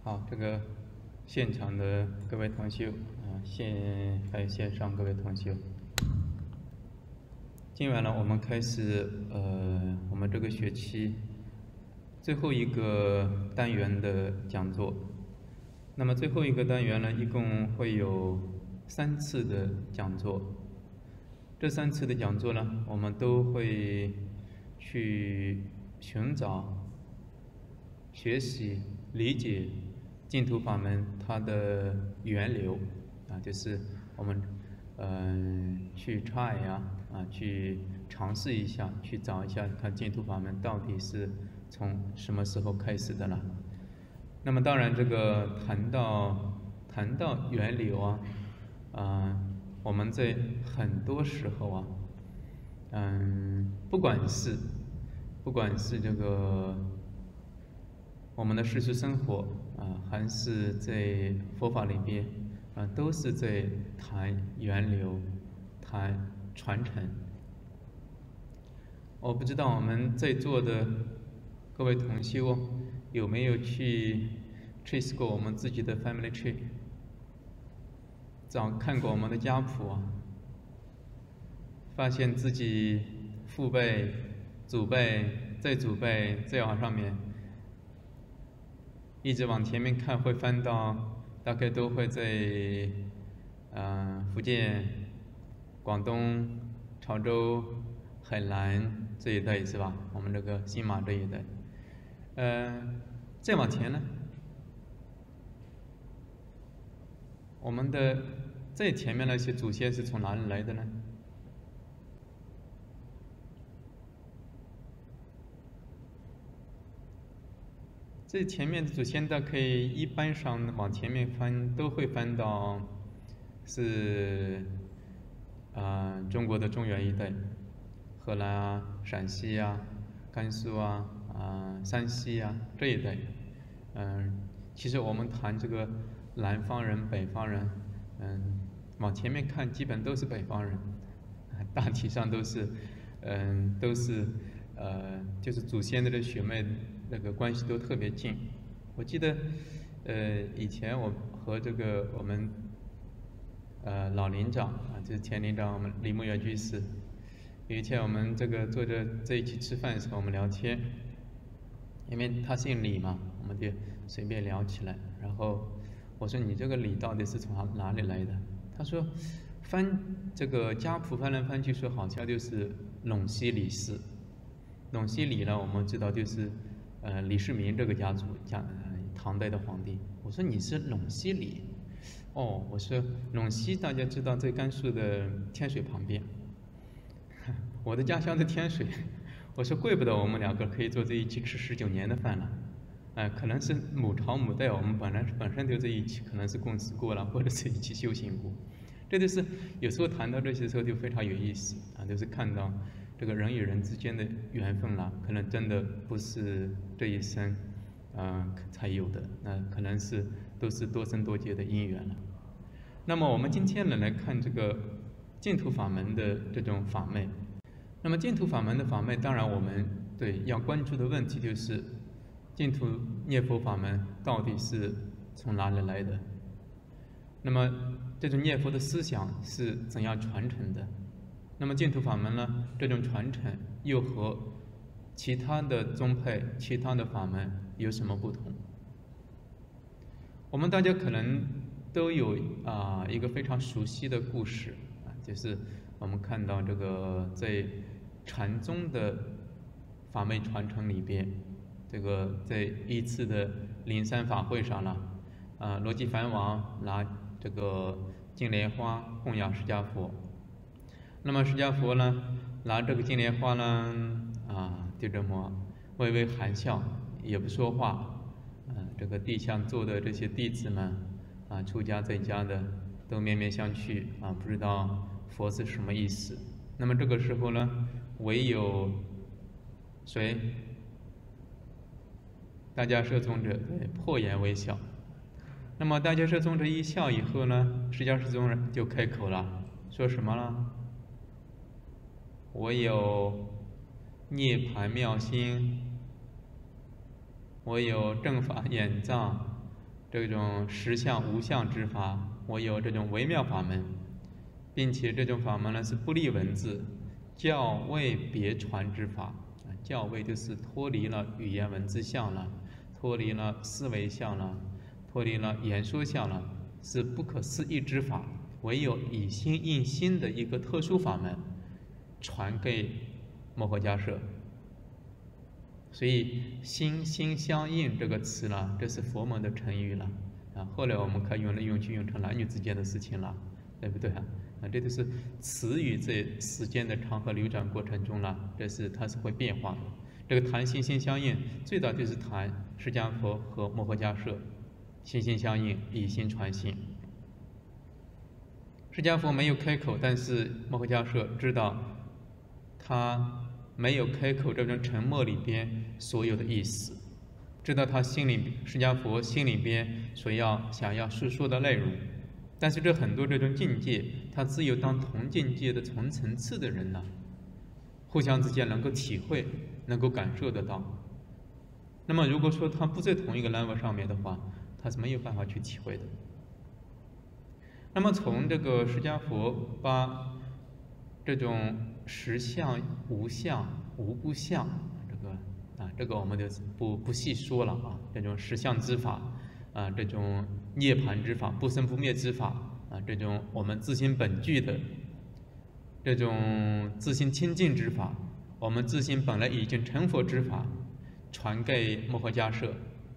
好，这个现场的各位同修还有线上各位同修，今晚呢，我们开始我们这个学期最后一个单元的讲座。那么最后一个单元呢，一共会有3次的讲座。这3次的讲座呢，我们都会去寻找、学习、理解净土法门它的源流就是我们去 try 去尝试一下，去找一下看净土法门到底是从什么时候开始的了。那么当然，这个谈到源流我们在很多时候不管是这个我们的世俗生活还是在佛法里边都是在谈源流、谈传承。我不知道我们在座的各位同修有没有去 trace 过我们自己的 family tree， 看过我们的家谱发现自己父辈、祖辈、再祖辈再往上面，一直往前面看，会翻到大概都会在福建、广东、潮州、海南这一带是吧？我们这个新马这一带。再往前呢，我们的最前面那些祖先是从哪里来的呢？最前面的祖先大概一般上往前面翻都会翻到是中国的中原一带，河南陕西甘肃山西这一带。其实我们谈这个南方人、北方人，往前面看基本都是北方人，大体上都是就是祖先的这血脉那个关系都特别近。我记得以前我和这个我们老林长就是前林长我们李木远居士，有一天我们这个坐着在一起吃饭的时候，我们聊天，因为他姓李嘛，我们就随便聊起来。然后我说：“你这个李到底是从哪里来的？”他说：“翻这个家谱翻来翻去，说好像就是陇西李氏。陇西李呢，我们知道就是李世民这个家族，唐代的皇帝。”我说：“你是陇西李？”我说陇西大家知道在甘肃的天水旁边，我的家乡在天水。我说怪不得我们2个可以坐在一起吃19年的饭了，可能是母朝母代，我们本身就在一起，可能是共事过了，或者是一起修行过。这就是有时候谈到这些时候就非常有意思就是看到这个人与人之间的缘分可能真的不是这一生才有的，那可能是都是多生多劫的因缘了。那么我们今天来看这个净土法门的这种法脉。那么净土法门的法脉，当然我们要关注的问题就是净土念佛法门到底是从哪里来的？那么这种念佛的思想是怎样传承的？那么净土法门呢？这种传承又和其他的宗派、其他的法门有什么不同？我们大家可能都有一个非常熟悉的故事就是我们看到这个在禅宗的法脉传承里边，这个在一次的灵山法会上罗辑梵王拿这个净莲花供养释迦佛。那么释迦佛呢，拿这个净莲花就这么微微含笑，也不说话。这个地上坐的这些弟子们出家在家的都面面相觑不知道佛是什么意思。那么这个时候呢，唯有谁？大迦摄宗者破颜微笑。那么大迦摄宗者一笑以后呢，释迦世宗人就开口了，说什么了？我有涅槃妙心，我有正法眼藏， 这种实相无相之法，我有这种微妙法门，并且这种法门呢是不立文字，教位别传之法。教位就是脱离了语言文字相了，脱离了思维相了，脱离了言说相了，是不可思议之法。唯有以心印心的一个特殊法门，传给摩诃迦叶。所以心心相印这个词呢，这是佛门的成语了后来我们可以用成男女之间的事情了，对不对这都是词语在时间的长河流转过程中了，它是会变化的。这个谈心心相印，最早就是谈释迦佛和摩诃迦叶心心相印，以心传心。释迦佛没有开口，但是摩诃迦叶知道他没有开口这种沉默里边所有的意思，知道他释迦佛心里边想要述说的内容。但是很多这种境界，他只有当同境界的同层次的人呢，互相之间能够体会，能够感受得到。那么如果说他不在同一个 level 上面的话，他是没有办法去体会的。那么从这个释迦佛把这种实相、无相、无不相，这个我们就不细说了这种实相之法这种涅槃之法、不生不灭之法这种我们自心本具的这种自心清净之法，我们自心本来已经成佛之法，传给摩诃迦叶。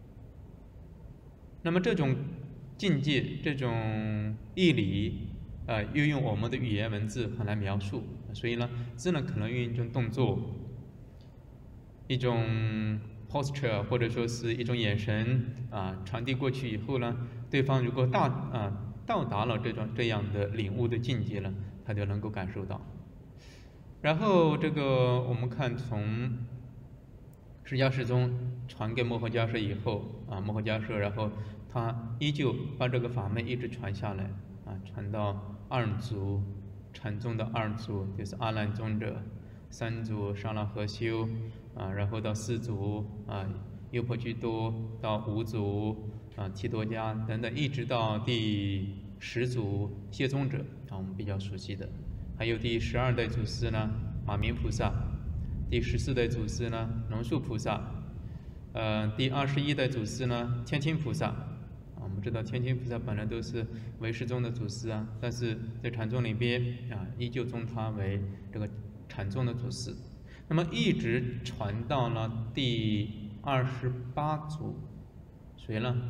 那么这种境界、这种义理又用我们的语言文字很难描述，所以呢，只能可能用一种动作、一种 posture 或者说是一种眼神传递过去以后呢，对方如果到达了这样的领悟的境界了，他就能够感受到。然后我们看从释迦世宗传给摩诃迦叶以后摩诃迦叶然后他依旧把这个法门一直传下来传到二祖禅宗的二祖，就是阿难尊者，三祖上拉合修然后到四祖优婆居多，到五祖提多迦等等，一直到第10祖谢宗者我们比较熟悉的，还有第12代祖师呢马明菩萨，第14代祖师呢龙树菩萨，第21代祖师呢天亲菩萨我们知道天亲菩萨本来都是唯识宗的祖师但是在禅宗里边依旧尊他为这个禅宗的祖师。那么一直传到了第28祖，谁呢？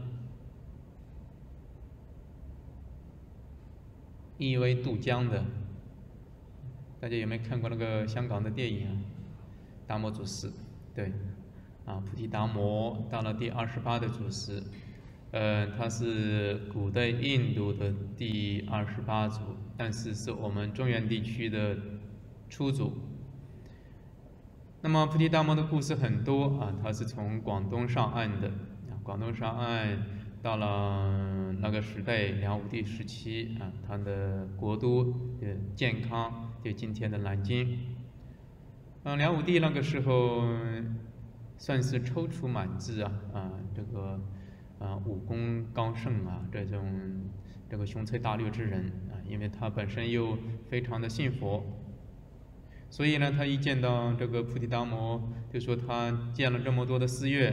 一位渡江的，大家有没有看过那个香港的电影达摩祖师，对菩提达摩到了第28的祖师，他是古代印度的第28祖，但是是我们中原地区的初祖。那么菩提达摩的故事很多他是从广东上岸的，广东上岸到了那个时代梁武帝时期他的国都建康，就今天的南京。梁武帝那个时候算是踌躇满志武功高盛这个雄才大略之人因为他本身又非常的信佛。所以呢，他一见到这个菩提达摩，就说他建了这么多的寺院，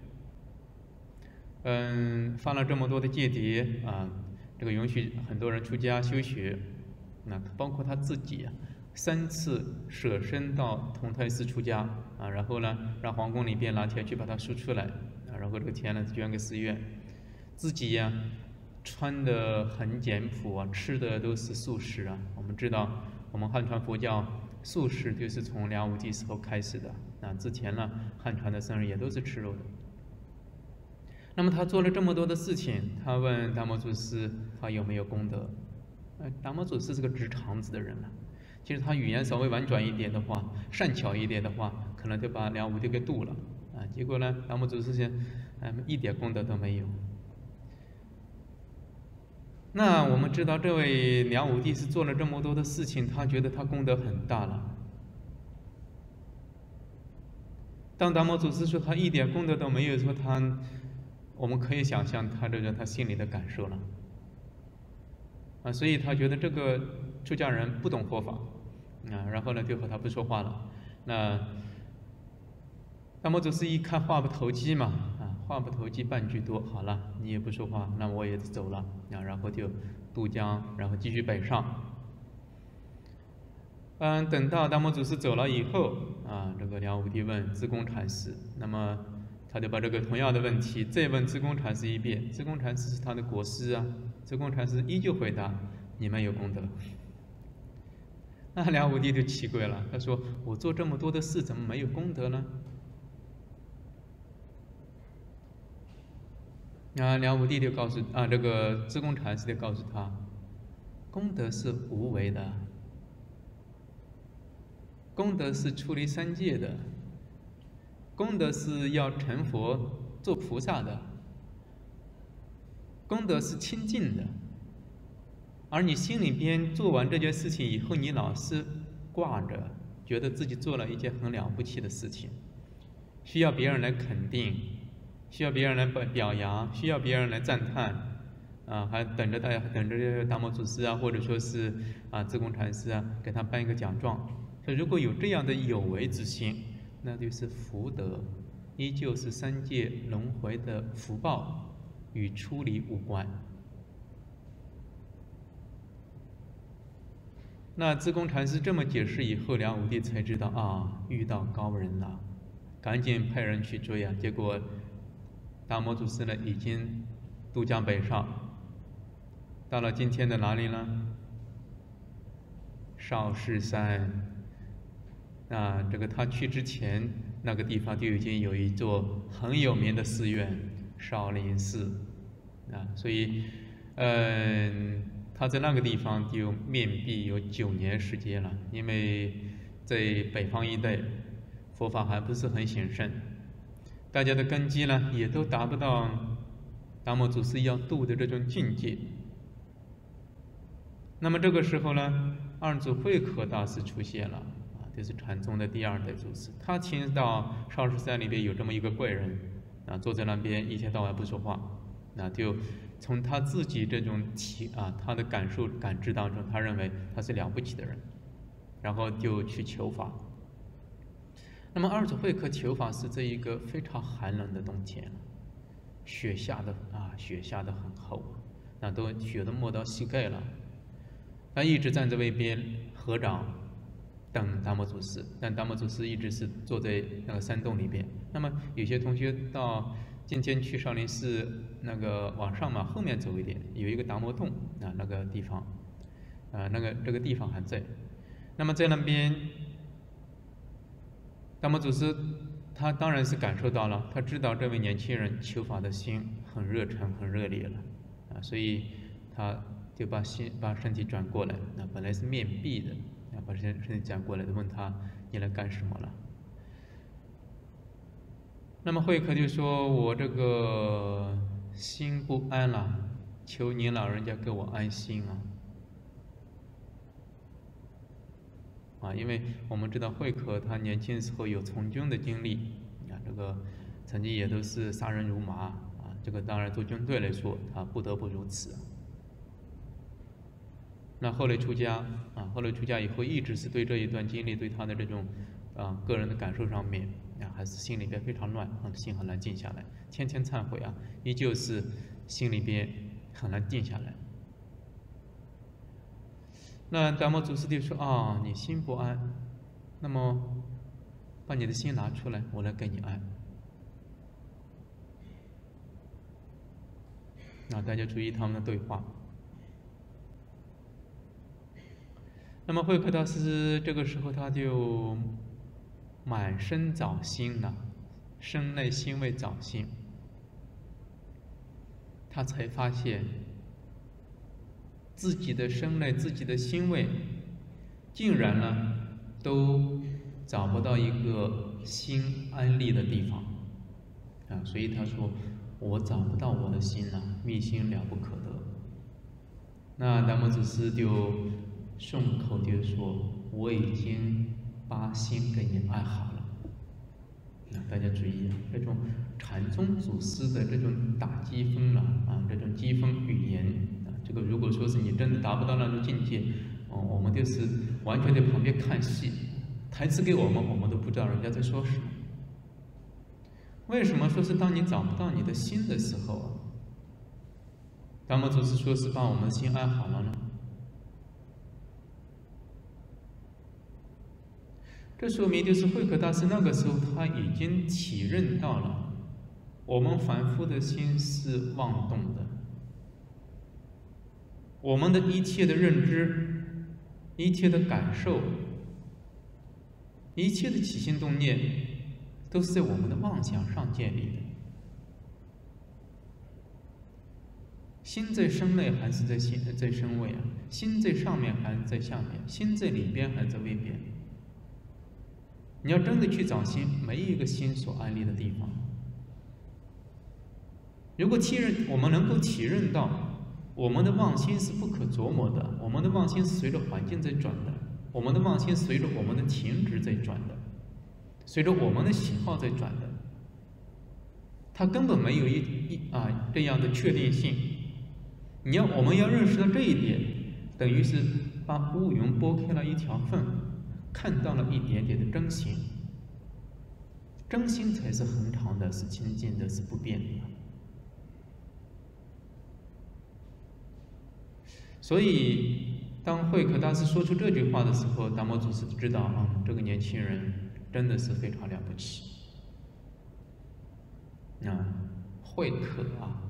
发了这么多的戒牒这个允许很多人出家修学，那包括他自己3次舍身到同泰寺出家然后呢，让皇宫里边拿钱去把他赎出来然后这个钱呢捐给寺院，自己穿得很简朴吃的都是素食我们知道，我们汉传佛教素食就是从梁武帝时候开始的之前呢，汉传的僧人也都是吃肉的。那么他做了这么多的事情，他问达摩祖师他有没有功德？达摩祖师是个直肠子的人其实他语言稍微婉转一点的话，善巧一点的话，可能就把梁武帝给渡了结果呢，达摩祖师一点功德都没有。那我们知道这位梁武帝是做了这么多的事情，他觉得他功德很大了。当达摩祖师说他一点功德都没有，说我们可以想象他心里的感受了。所以他觉得这个出家人不懂佛法，然后呢就和他不说话了。那达摩祖师一看话不投机嘛，话不投机半句多，好了，你也不说话，那我也走了，然后就渡江，然后继续北上。等到达摩祖师走了以后，这个梁武帝问智公禅师，那么他就把这个同样的问题再问智公禅师一遍。智公禅师是他的国师啊，智公禅师依旧回答：你们有功德。那梁武帝就奇怪了，他说：我做这么多的事，怎么没有功德呢？梁武帝就告诉这个智公禅师就告诉他，功德是无为的，功德是出离三界的，功德是要成佛做菩萨的，功德是清净的。而你心里边做完这件事情以后，你老是挂着，觉得自己做了一件很了不起的事情，需要别人来肯定，需要别人来表扬，需要别人来赞叹，还等着达摩祖师或者说是智公禅师给他颁一个奖状。说如果有这样的有为之心，那就是福德，依旧是三界轮回的福报，与出离无关。那智公禅师这么解释以后，梁武帝才知道遇到高人了，赶紧派人去追结果达摩祖师呢已经渡江北上，到了今天的哪里呢？少室山。这个他去之前，那个地方就已经有一座很有名的寺院少林寺，所以他在那个地方就面壁有9年时间了。因为在北方一带佛法还不是很兴盛，大家的根基呢也都达不到达摩祖师要度的这种境界。那么这个时候呢，二祖慧可大师出现了，就是禅宗的第2代祖师。他听到少室山里边有这么一个怪人，坐在那边一天到晚不说话，就从他自己这种他的感知当中，他认为他是了不起的人，然后就去求法。那么二祖慧可求法是这一个非常寒冷的冬天，雪下的很厚，都雪都没到膝盖了。他一直站在外边合掌等达摩祖师，但达摩祖师一直是坐在那个山洞里边。那么有些同学到今天去少林寺那个往上嘛，后面走一点有一个达摩洞那个地方这个地方还在。那么在那边，达摩祖师他当然是感受到了，他知道这位年轻人求法的心很热忱很热烈了所以他就把身体转过来，本来是面壁的，把身体转过来，问他你来干什么了？那么慧可就说：我这个心不安了，求您老人家给我安心因为我们知道慧可他年轻时候有从军的经历这个曾经也都是杀人如麻这个当然做军队来说他不得不如此那后来出家以后，一直是对这一段经历，对他的这种个人的感受上面还是心里边非常乱，心很难静下来，天天忏悔依旧是心里边很难定下来。那达摩祖师就说：你心不安，那么把你的心拿出来，我来给你安。大家注意他们的对话。那么慧可大师这个时候他就满身找心了，身内心外找心，他才发现自己的身内自己的心外竟然呢都找不到一个心安立的地方所以他说我找不到我的心密心了不可得。那达摩祖师就顺口就说：我已经把心给你安好了。 大家注意啊，这种禅宗祖师的这种打机锋这种机锋语言这个如果说是你真的达不到那种境界，我们就是完全在旁边看戏，台词给我们都不知道人家在说什么。为什么说是当你找不到你的心的时候达摩祖师说是把我们的心安好了呢？这说明就是慧可大师那个时候他已经体认到了，我们凡夫的心是妄动的，我们的一切的认知、一切的感受、一切的起心动念，都是在我们的妄想上建立的。心在身内还是在身外啊？心在上面还是在下面？心在里边还是在外边？你要真的去找心，没一个心所安立的地方。如果我们能够体认到，我们的妄心是不可琢磨的，我们的妄心是随着环境在转的，我们的妄心随着我们的情执在转的，随着我们的喜好在转的，它根本没有这样的确定性。我们要认识到这一点，等于是把乌云拨开了一条缝，看到了一点点的真心。真心才是恒常的，是清净的，是不变的。所以当慧可大师说出这句话的时候，达摩祖师知道这个年轻人真的是非常了不起。慧可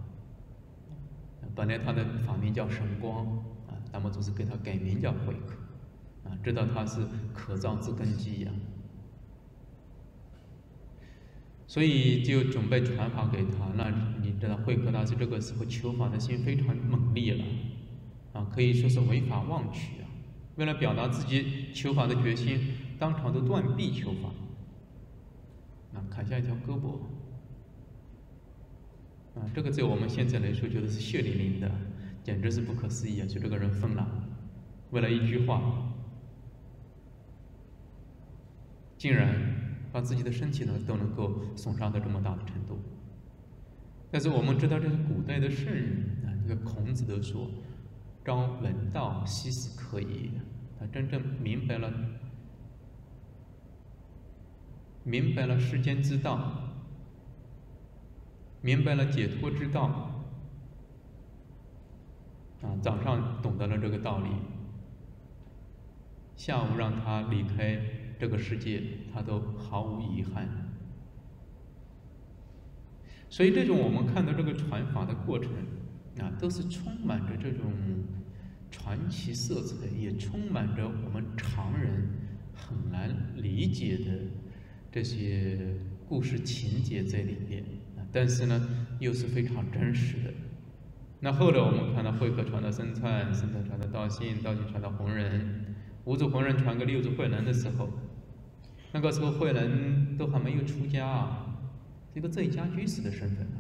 本来他的法名叫神光达摩祖师给他改名叫慧可知道他是可造之根基所以就准备传法给他。那你知道慧可大师这个时候求法的心非常猛烈了可以说是违法妄取为了表达自己求法的决心，当场都断臂求法砍下一条胳膊这个在我们现在来说觉得是血淋淋的，简直是不可思议就这个人疯了，为了一句话竟然把自己的身体都能够损伤到这么大的程度。但是我们知道这是古代的圣人这个孔子都说朝闻道，夕死可矣。他真正明白了世间之道，明白了解脱之道早上懂得了这个道理，下午让他离开这个世界，他都毫无遗憾。所以这种我们看到这个传法的过程都是充满着这种传奇色彩，也充满着我们常人很难理解的这些故事情节在里面但是呢又是非常真实的。那后来我们看到慧可传到僧璨，僧璨传到道信，道信传到弘忍，五祖弘忍传给六祖慧能的时候，那个时候慧能都还没有出家这个在家居士的身份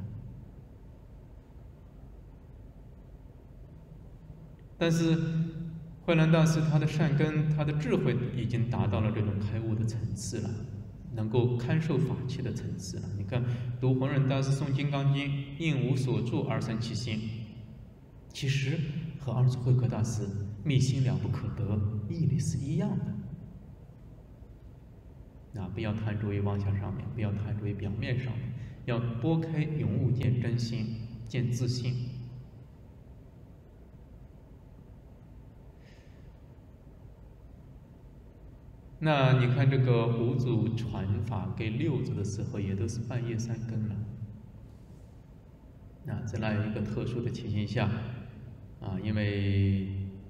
但是慧能大师他的善根，他的智慧已经达到了这种开悟的层次了，能够堪受法器的层次了。你看读弘忍大师诵《金刚经》，应无所住而生其心，其实和二祖慧可大师密心了不可得义理是一样的。不要贪着于妄想上面，不要贪着于表面上面，要拨开永悟见真心，见自性。那你看这个五祖传法给六祖的时候，也都是半夜三更了。在那有一个特殊的情形下因为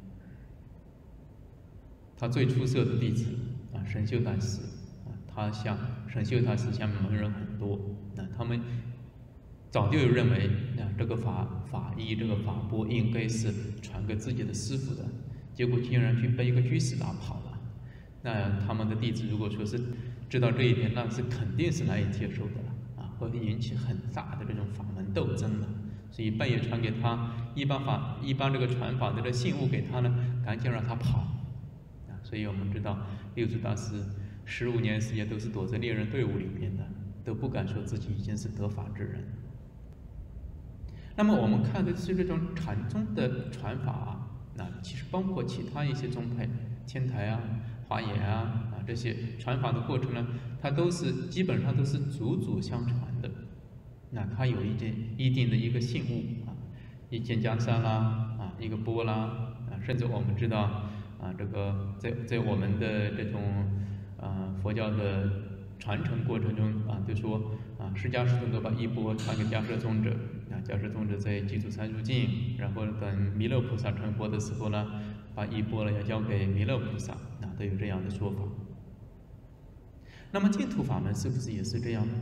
他最出色的弟子神秀大师神秀大师下面门人很多他们早就认为这个法医这个法钵应该是传给自己的师父的，结果竟然去被一个居士打跑了。那他们的弟子如果说是知道这一点，那是肯定是难以接受的了会引起很大的这种法门斗争的。所以半夜传给他，一般这个传法的这信物给他呢，赶紧让他跑所以我们知道六祖大师15年时间都是躲在猎人队伍里边的都不敢说自己已经是得法之人。那么我们看的是这种禅宗的传法啊，其实包括其他一些宗派，天台啊、华严啊这些传法的过程呢，它基本上都是祖祖相传的。它有一定的一个信物一件袈裟啦一个钵啦甚至我们知道这个在我们的这种佛教的传承过程中就说释迦世尊都把衣钵传给迦摄宗者迦摄宗者在祭祖三入境，然后等弥勒菩萨成佛的时候呢，把衣钵要交给弥勒菩萨都有这样的说法。那么净土法门是不是也是这样呢？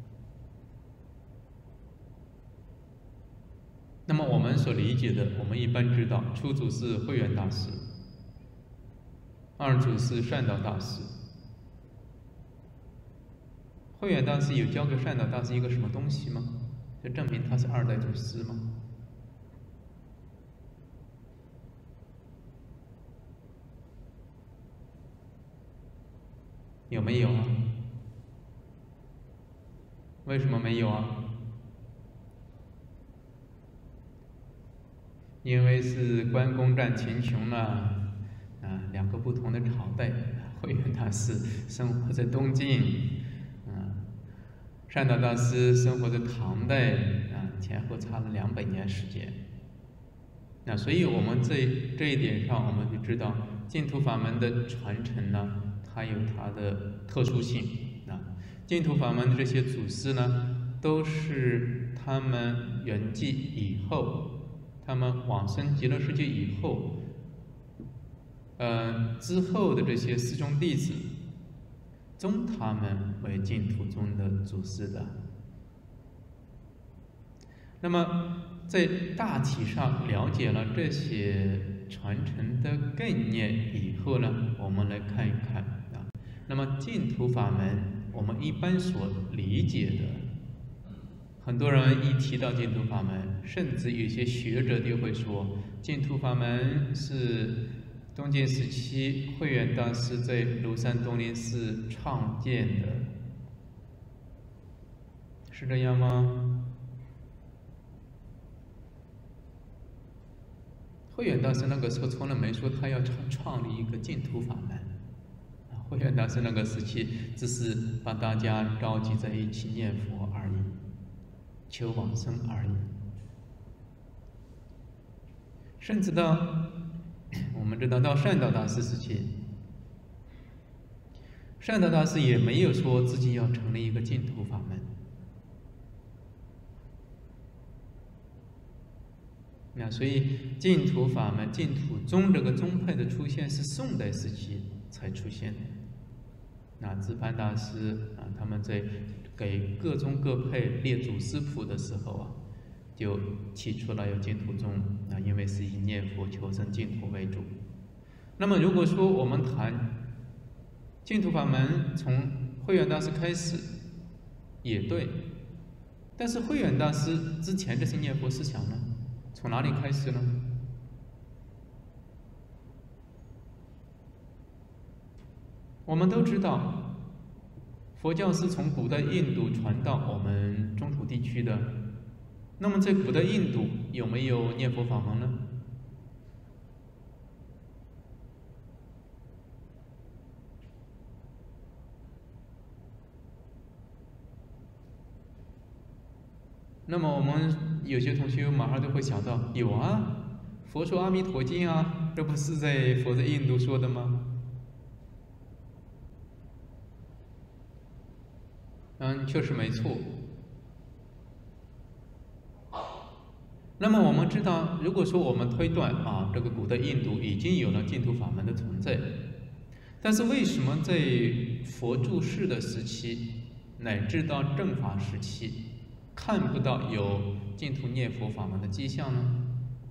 那么我们所理解的，我们一般知道，初祖是慧远大师，二祖是善导大师。慧远大师有教给善导大师一个什么东西吗？就证明他是二代祖师吗？有没有啊？为什么没有啊？因为是关公战秦琼两个不同的朝代。慧远大师生活在东晋，善导大师生活在唐代，前后差了200年时间。所以我们这一点上，我们就知道净土法门的传承呢，它有它的特殊性净土法门的这些祖师呢，都是他们圆寂以后。他们往生极乐世界以后，之后的这些师兄弟子，尊他们为净土宗的祖师的。那么，在大体上了解了这些传承的概念以后呢，我们来看一看那么净土法门，我们一般所理解的。很多人一提到净土法门，甚至有些学者就会说，净土法门是东晋时期慧远大师在庐山东林寺创建的，是这样吗？慧远大师那个时候从来没说他要创立一个净土法门，慧远大师那个时期只是把大家召集在一起念佛而已。求往生而已，甚至到我们知道到善导大师时期，善导大师也没有说自己要成立一个净土法门。所以净土法门、净土宗这个宗派的出现是宋代时期才出现的。智攀大师他们在给各宗各派列祖师谱的时候就提出了有净土宗因为是以念佛求生净土为主。那么如果说我们谈净土法门从慧远大师开始也对，但是慧远大师之前这些念佛思想呢，从哪里开始呢？我们都知道佛教是从古代印度传到我们中土地区的，那么在古代印度有没有念佛法门呢？那么我们有些同学马上就会想到，有啊，佛说《阿弥陀经》啊，这不是佛在印度说的吗？确实没错。那么我们知道，如果说我们推断这个古代印度已经有了净土法门的存在，但是为什么在佛住世的时期，乃至到正法时期，看不到有净土念佛法门的迹象呢？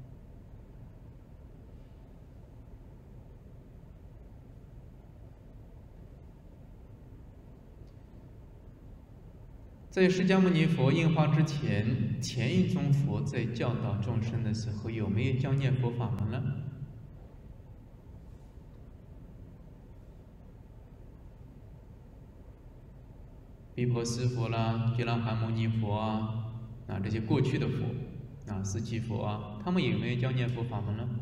在释迦牟尼佛应化之前，前一宗佛在教导众生的时候，有没有教念佛法门呢？ 毗婆尸佛啦、毗蓝含牟尼佛啊，这些过去的佛四季佛啊，他们有没有教念佛法门呢？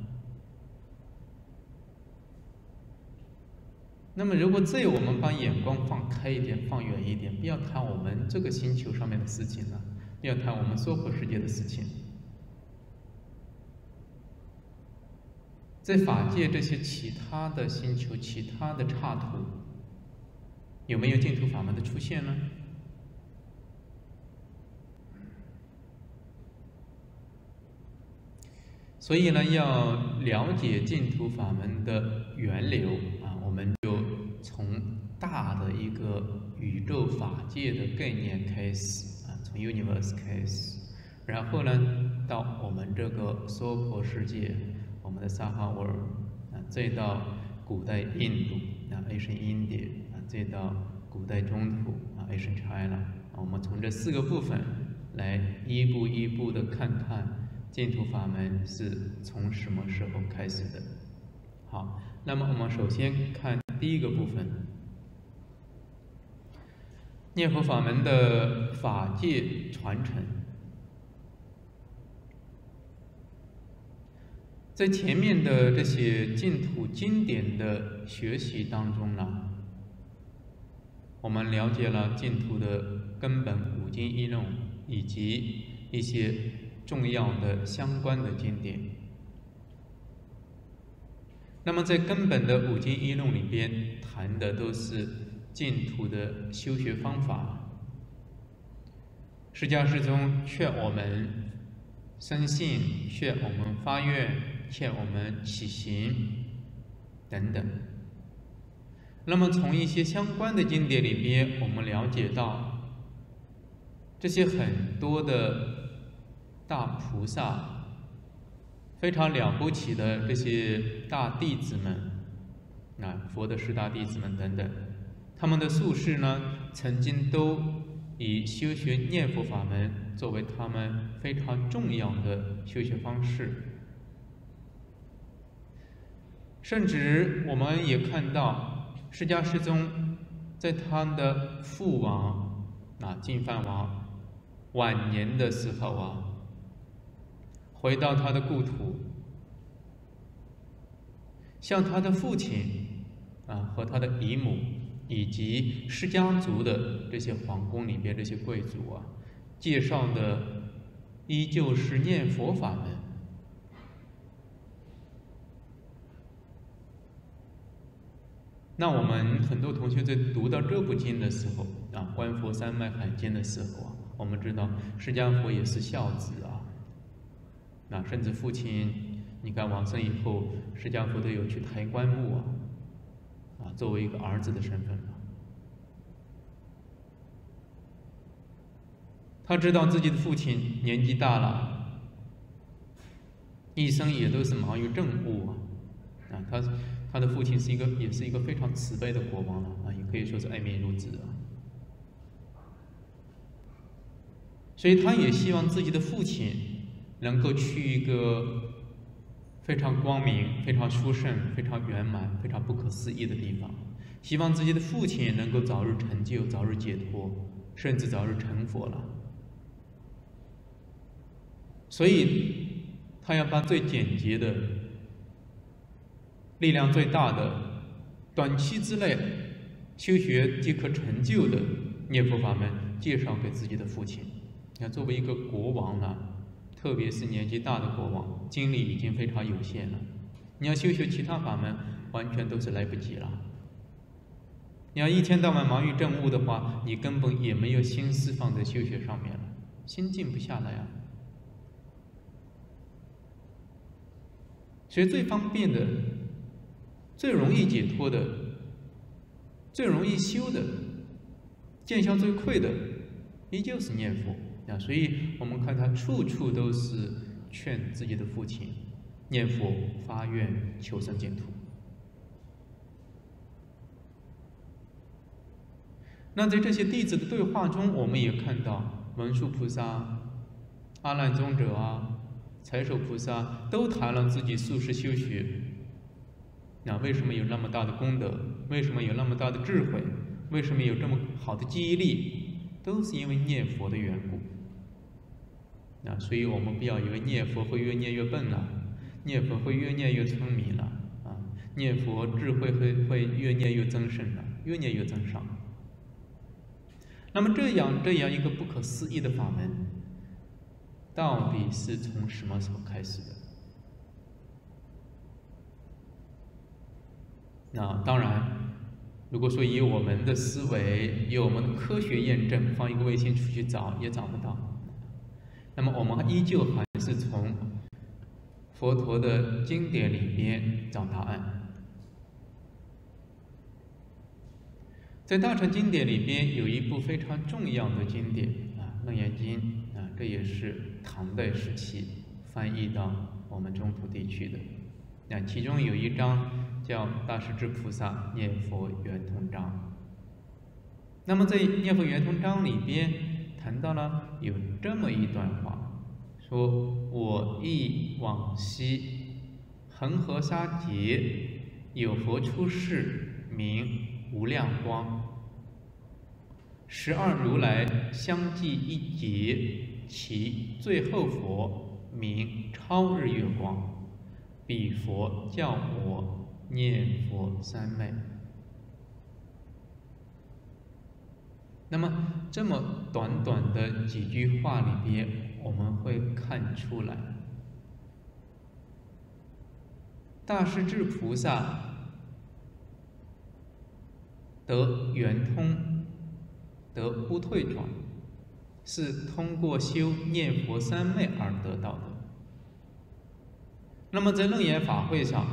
那么，如果这我们把眼光放开一点，放远一点，不要谈我们这个星球上面的事情了，不要谈我们娑婆世界的事情，在法界这些其他的星球、其他的刹土，有没有净土法门的出现呢？所以呢，要了解净土法门的源流我们就从大的一个宇宙法界的概念开始从 universe 开始，然后呢，到我们这个娑婆世界，我们的萨哈沃尔再到古代印度Ancient India 再到古代中土Ancient China 我们从这4个部分来一步一步的看看净土法门是从什么时候开始的。好，那么我们首先看第一个部分，念佛法门的法界传承。在前面的这些净土经典的学习当中呢，我们了解了净土的根本5经1论以及一些重要的相关的经典。那么在根本的5经1论里边谈的都是净土的修学方法。释迦世宗劝我们生信，劝我们发愿，劝我们起行等等。那么从一些相关的经典里边，我们了解到这些很多的大菩萨，非常了不起的这些大弟子们佛的10大弟子们等等，他们的宿世呢，曾经都以修学念佛法门作为他们非常重要的修学方式。甚至我们也看到释迦世宗在他的父王净饭王晚年的时候回到他的故土，向他的父亲和他的姨母以及释迦族的这些皇宫里边这些贵族介绍的依旧是念佛法门。那我们很多同学在读到这部经的时候观佛三昧海经的时候我们知道释迦佛也是孝子甚至父亲，你看往生以后，释迦佛都有去抬棺木作为一个儿子的身份他知道自己的父亲年纪大了，一生也都是忙于政务他的父亲也是一个非常慈悲的国王也可以说是爱民如子所以他也希望自己的父亲能够去一个非常光明、非常殊胜、非常圆满、非常不可思议的地方，希望自己的父亲能够早日成就、早日解脱，甚至早日成佛了。所以他要把最简洁的、力量最大的、短期之内修学即可成就的念佛法门介绍给自己的父亲。你看，作为一个国王特别是年纪大的国王，精力已经非常有限了。你要修学其他法门，完全都是来不及了。你要一天到晚忙于政务的话，你根本也没有心思放在修学上面了，心静不下来所以最方便的、最容易解脱的、最容易修的、见效最快的，依旧是念佛所以我们看他处处都是劝自己的父亲念佛发愿求生净土。那在这些弟子的对话中，我们也看到文殊菩萨、阿难尊者财首菩萨都谈了自己宿世修学为什么有那么大的功德，为什么有那么大的智慧，为什么有这么好的记忆力都是因为念佛的缘故。所以我们不要以为念佛会越念越笨了，念佛会越念越聪明了念佛智慧会越念越增盛了，越念越增上。那么这样一个不可思议的法门，到底是从什么时候开始的？那当然，如果说以我们的思维，以我们的科学验证，放一个卫星出去找也找不到。那么我们依旧还是从佛陀的经典里边找答案。在大乘经典里边有一部非常重要的经典《楞严经》这也是唐代时期翻译到我们中土地区的。其中有一章叫《大势至菩萨念佛圆通章》。那么在念佛圆通章里边谈到了有这么一段话，说我忆往昔恒河沙劫，有佛出世，名无量光，12如来相继一劫，其最后佛名超日月光，彼佛教我念佛三昧。那么这么短短的几句话里边，我们会看出来，大势至菩萨得圆通，得不退转，是通过修念佛三昧而得到的。那么在楞严法会上，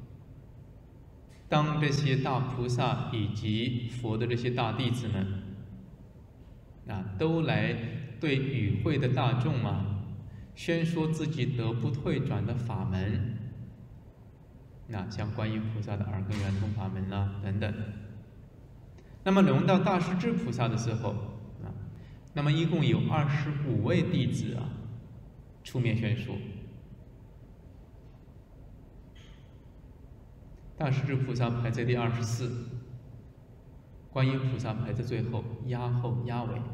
当这些大菩萨以及佛的这些大弟子们都来对与会的大众宣说自己得不退转的法门，像观音菩萨的耳根圆通法门等等。那么轮到大势至菩萨的时候那么一共有25位弟子出面宣说。大势至菩萨排在第24，观音菩萨排在最后，压后压尾。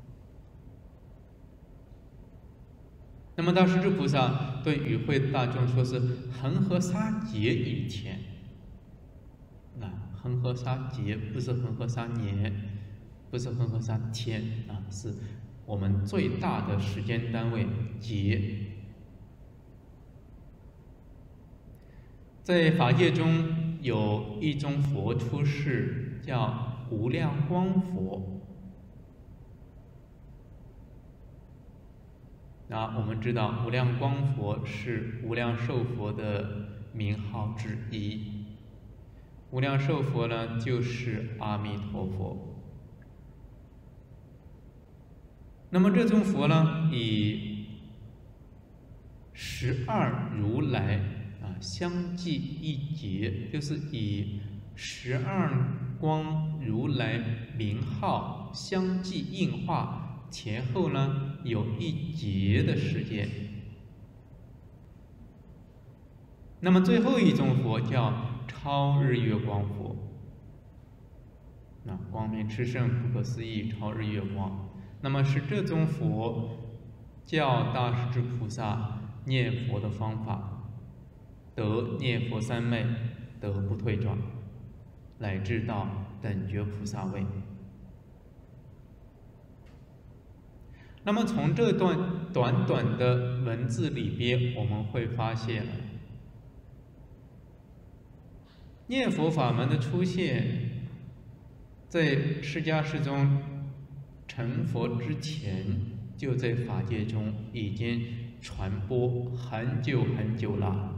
那么大势至菩萨对与会大众说是恒河沙劫以前，恒河沙劫不是恒河沙年，不是恒河沙天是我们最大的时间单位劫。在法界中有一宗佛出世，叫无量光佛。我们知道无量光佛是无量寿佛的名号之一。无量寿佛呢，就是阿弥陀佛。那么这尊佛呢，以12如来相继一劫，就是以12光如来名号相继应化，前后呢有一劫的时间。那么最后一尊佛叫超日月光佛，光明炽盛，不可思议，超日月光。那么是这尊佛教大势至菩萨念佛的方法，得念佛三昧，得不退转，乃至到等觉菩萨位。那么从这段短短的文字里边，我们会发现念佛法门的出现，在释迦世宗成佛之前，就在法界中已经传播很久很久了。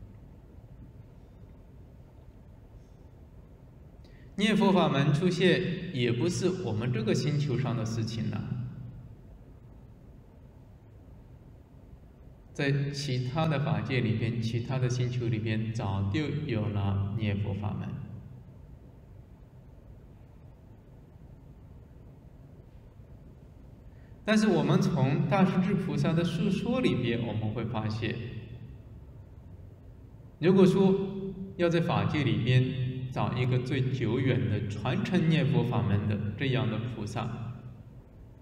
念佛法门出现，也不是我们这个星球上的事情了，在其他的法界里边，其他的星球里边，早就有了念佛法门。但是我们从大势至菩萨的述说里边，我们会发现，如果说要在法界里边找一个最久远的传承念佛法门的这样的菩萨，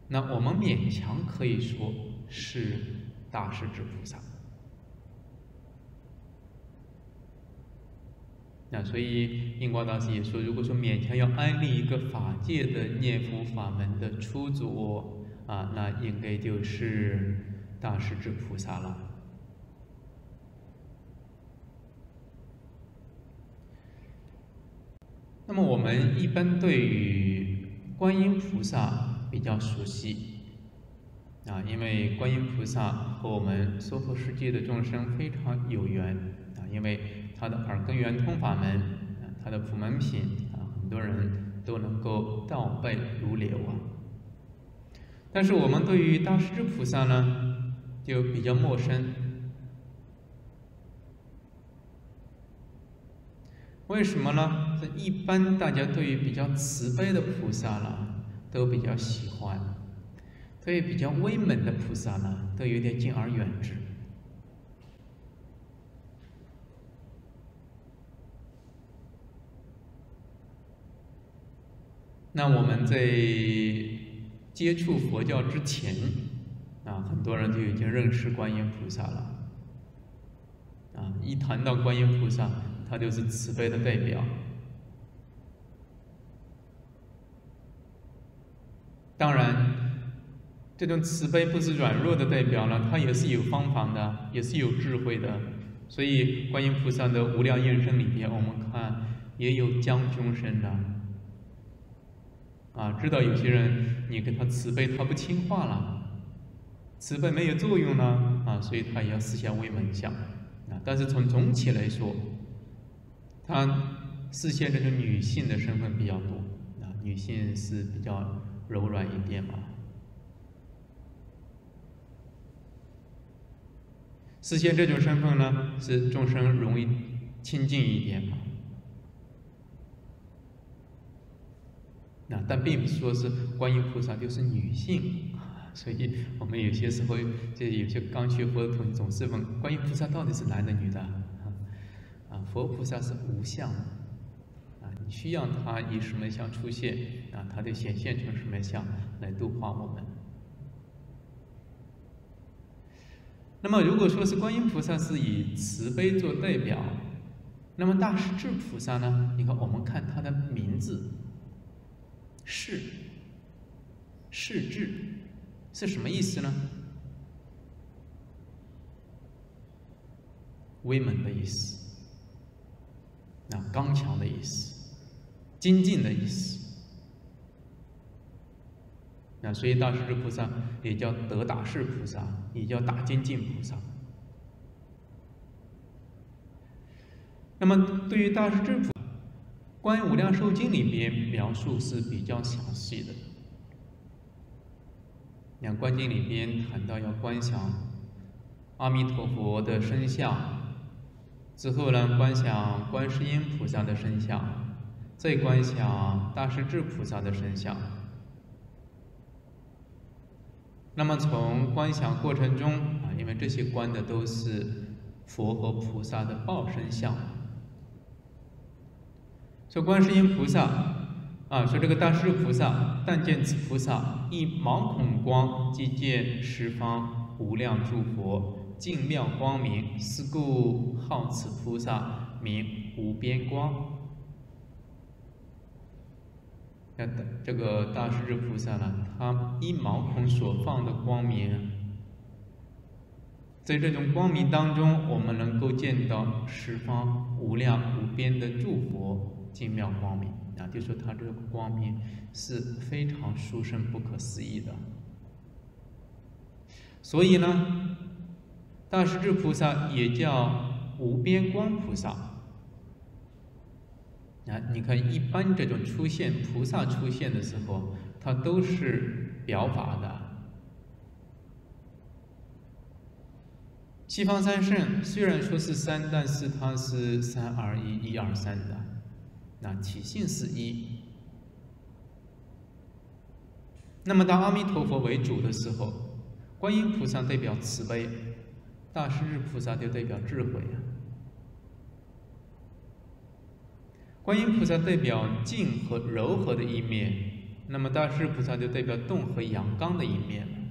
那我们勉强可以说是大势至菩萨。那所以印光大师也说，如果说勉强要安立一个法界的念佛法门的初祖那应该就是大势至菩萨了。那么我们一般对于观音菩萨比较熟悉因为观音菩萨和我们娑婆世界的众生非常有缘因为他的耳根圆通法门他的普门品很多人都能够倒背如流但是我们对于大势至菩萨呢，就比较陌生。为什么呢？一般大家对于比较慈悲的菩萨呢，都比较喜欢；对于比较威猛的菩萨呢，都有点敬而远之。那我们在接触佛教之前很多人就已经认识观音菩萨了一谈到观音菩萨，他就是慈悲的代表。当然，这种慈悲不是软弱的代表了，它也是有方法的，也是有智慧的。所以，观音菩萨的无量应身里边，我们看也有将军身的。知道有些人你跟他慈悲，他不听话了，慈悲没有作用了所以他也要四下为门相但是从总体来说，他示现这种女性的身份比较多女性是比较柔软一点嘛，示现这种身份呢，是众生容易亲近一点嘛。但并不是说是观音菩萨就是女性所以我们有些时候就有些刚学佛的同学总是问观音菩萨到底是男的女的佛菩萨是无相的你需要他以什么相出现他就显现成什么相来度化我们。那么如果说是观音菩萨是以慈悲做代表，那么大势至菩萨呢，你看我们看他的名字势至是什么意思呢？威猛的意思刚强的意思，精进的意思所以大势至菩萨也叫得大势菩萨，也叫大精进菩萨。那么对于大势至菩萨，观音无量寿经里边描述是比较详细的。观经里边谈到要观想阿弥陀佛的身相，之后呢观想观世音菩萨的身相，再观想大势至菩萨的身相。那么从观想过程中因为这些观的都是佛和菩萨的报身相，说观世音菩萨说这个大势至菩萨，但见此菩萨一毛孔光，即见十方无量诸佛净妙光明，是故号此菩萨名无边光。这个大势至菩萨呢，他一毛孔所放的光明，在这种光明当中，我们能够见到十方无量无边的诸佛净妙光明就说他这个光明是非常殊胜不可思议的。所以呢，大势至菩萨也叫无边光菩萨你看一般这种出现菩萨出现的时候，它都是表法的。西方三圣虽然说是三，但是它是三而一，一而三的体性是一。那么当阿弥陀佛为主的时候，观音菩萨代表慈悲，大势至菩萨就代表智慧观音菩萨代表静和柔和的一面， 那么大势菩萨就代表动和阳刚的一面了。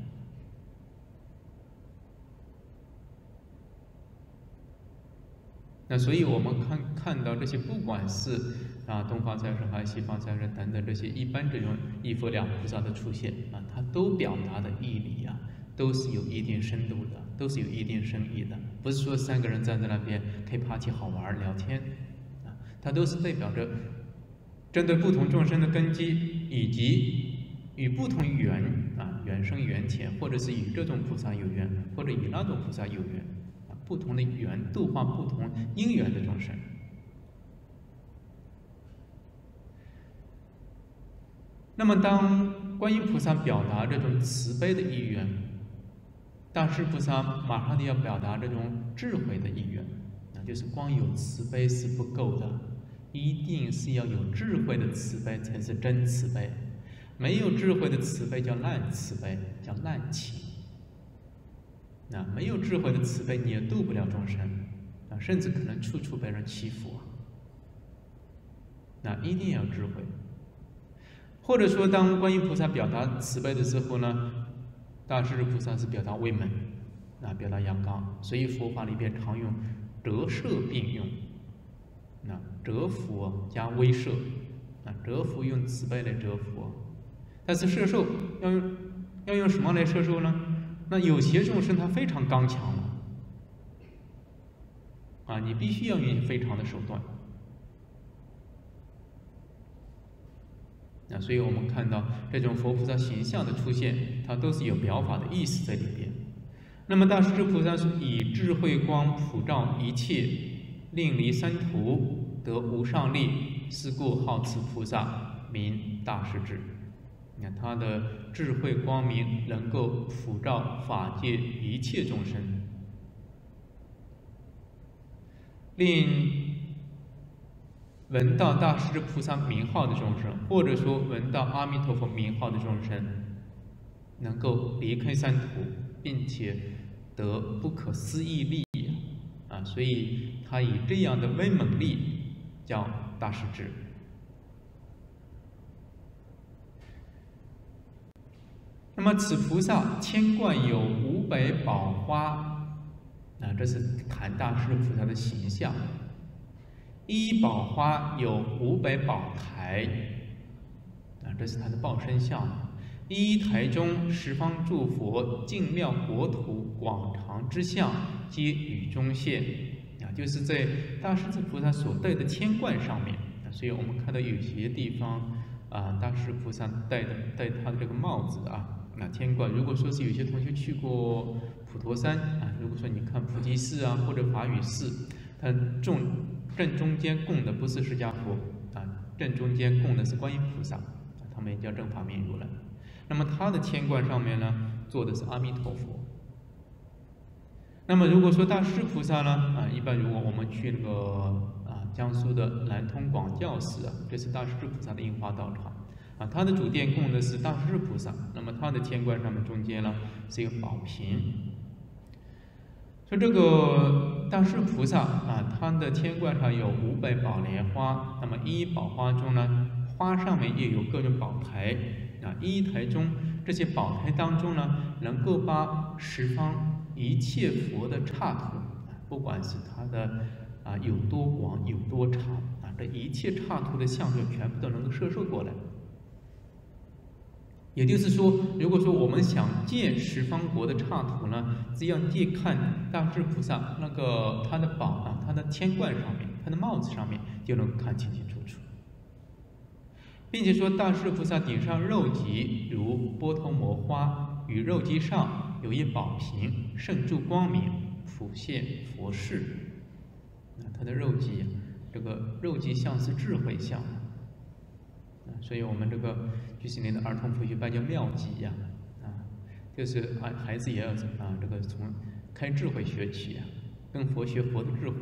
那所以我们看到这些，不管是东方财神还是西方财神等等这些一般这种一佛两菩萨的出现它都表达的义理都是有一定深度的，都是有一定深意的，不是说3个人站在那边开 party 好玩聊天它都是代表着针对不同众生的根基，以及与不同缘缘生缘浅，或者是与这种菩萨有缘，或者与那种菩萨有缘不同的缘度化不同因缘的众生。那么当观音菩萨表达这种慈悲的意愿，大势菩萨马上就要表达这种智慧的意愿，那就是光有慈悲是不够的，一定是要有智慧的慈悲才是真慈悲，没有智慧的慈悲叫烂慈悲，叫滥情。没有智慧的慈悲，你也度不了众生甚至可能处处被人欺负一定要智慧。或者说，当观音菩萨表达慈悲的时候呢，大势至菩萨是表达威猛表达阳刚，所以佛法里边常用折射并用折伏加威慑折伏用慈悲来折伏，但是摄受要用什么来摄受呢？那有些众生他非常刚强你必须要用非常的手段所以我们看到这种佛菩萨形象的出现，它都是有表法的意思在里边。那么大势至菩萨是以智慧光普照一切，令离三途，得无上利，是故号此菩萨名大势至。你看他的智慧光明能够普照法界一切众生，令闻到大势至菩萨名号的众生，或者说闻到阿弥陀佛名号的众生，能够离开三途，并且得不可思议利所以他以这样的威猛力叫大势至。那么此菩萨千冠有500宝花这是谈大势至菩萨的形象。一宝花有500宝台这是他的报身相。一台中十方诸佛净妙国土广长之相，皆与中现就是在大势至菩萨所戴的千冠上面所以我们看到有些地方大势至菩萨戴他的这个帽子千冠。如果说是有些同学去过普陀山如果说你看普济寺或者法雨寺，它正中间供的不是释迦佛正中间供的是观音菩萨他们也叫正法面如来。那么他的千冠上面呢坐的是阿弥陀佛。那么如果说大势至菩萨呢一般如果我们去那个江苏的南通广教寺这是大势至菩萨的印花道场他的主殿供的是大势至菩萨，那么他的千冠上面中间呢是一个宝瓶。说这个大势至菩萨他的千冠上有500宝莲花，那么一宝花中呢，花上面也有各种宝台一台中这些宝台当中呢，能够把十方一切佛的刹土不管是它的有多广有多长这一切刹土的相就全部都能够摄受过来。也就是说，如果说我们想见十方国的刹土呢，只要借看大势至菩萨那个他的宝他的千冠上面，他的帽子上面，就能看清清楚楚。并且说，大势至菩萨顶上肉髻如波头摩花，与肉髻上有一宝瓶，盛住光明，普现佛事。他的肉髻，这个肉髻像是智慧像。所以我们这个居士林的儿童佛学班叫妙髻就是孩子也要这个从开智慧学起跟佛学佛的智慧。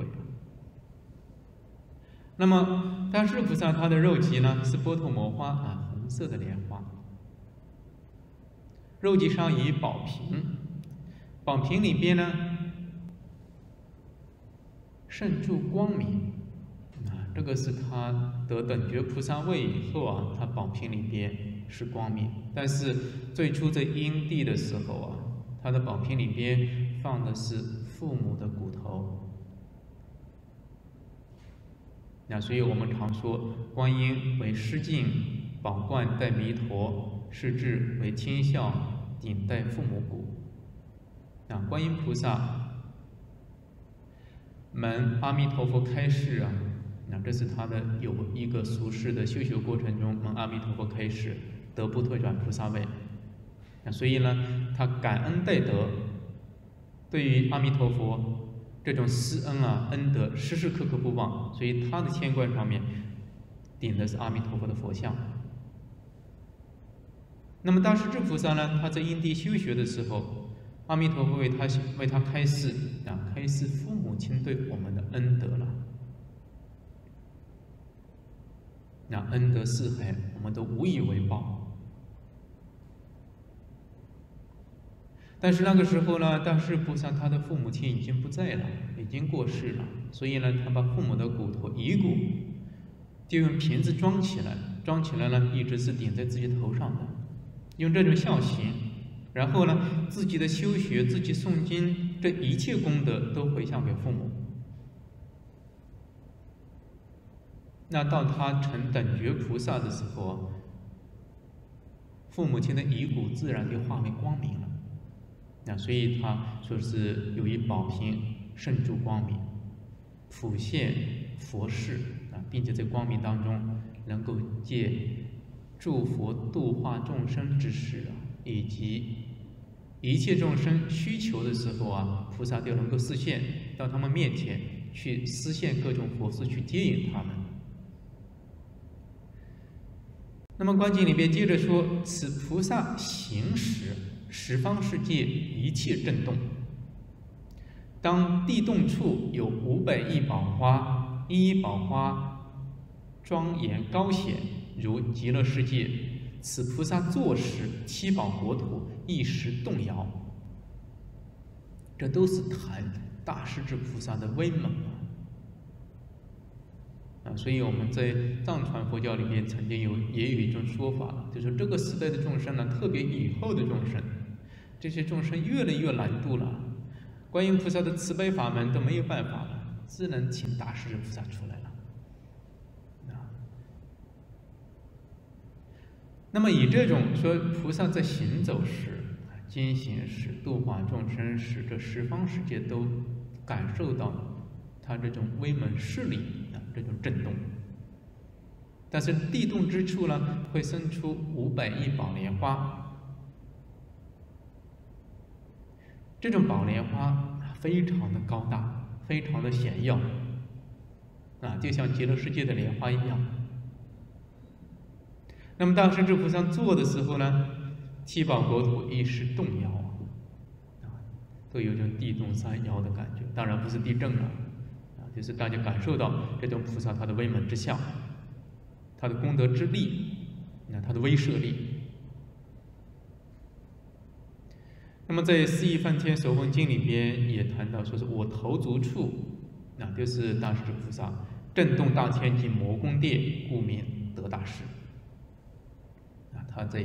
那么大势至菩萨他的肉髻呢是波头摩花红色的莲花，肉髻上以宝瓶，宝瓶里边呢盛住光明这个是他得等觉菩萨位以后他宝瓶里边是光明。但是最初在因地的时候啊，他的宝瓶里边放的是父母的骨头。所以我们常说，观音为施镜，宝冠戴弥陀，世智为亲孝，顶戴父母骨。观音菩萨蒙阿弥陀佛开示啊，这是他的有一个俗世的修学过程中蒙阿弥陀佛开示，得不退转菩萨位。所以呢，他感恩戴德，对于阿弥陀佛这种施恩啊恩德，时时刻刻不忘。所以他的天冠上面顶的是阿弥陀佛的佛像。那么大势至菩萨呢，他在因地修学的时候，阿弥陀佛为他开示开示父母亲对我们的恩德了。恩德四海，我们都无以为报。但是那个时候呢，大势菩萨他的父母亲已经不在了，已经过世了，所以呢，他把父母的骨头遗骨就用瓶子装起来呢，一直是顶在自己头上的，用这种孝行，然后呢，自己的修学、自己诵经，这一切功德都回向给父母。那到他成等觉菩萨的时候，父母亲的遗骨自然就化为光明了。所以他说是有一宝瓶盛住光明，普现佛事并且在光明当中能够借诸佛度化众生之事以及一切众生需求的时候菩萨就能够示现到他们面前去施现各种佛事，去接引他们。那么观经里边接着说，此菩萨行时，十方世界一切震动。当地动处有500亿宝花，一一宝花庄严高显，如极乐世界。此菩萨坐时，七宝国土一时动摇。这都是谈大势至菩萨的威猛所以我们在藏传佛教里面曾经也有一种说法，就是这个时代的众生呢，特别以后的众生，这些众生越来越难度了，观音菩萨的慈悲法门都没有办法了，只能请大势至菩萨出来了。那么以这种说菩萨在行走时、经行时、度化众生时，这十方世界都感受到他这种威猛势力这种震动。但是地动之处呢，会生出500亿宝莲花。这种宝莲花非常的高大，非常的显耀就像极乐世界的莲花一样。那么大势至菩萨坐的时候呢，七宝国土一时动摇都有种地动山摇的感觉。当然不是地震了就是大家感受到这种菩萨他的威猛之相，他的功德之力，他的威慑力。那么在《四义梵天守恒经》里边也谈到，说是我头足处，就是大势至菩萨震动大天及魔宫殿，故名得大势。他在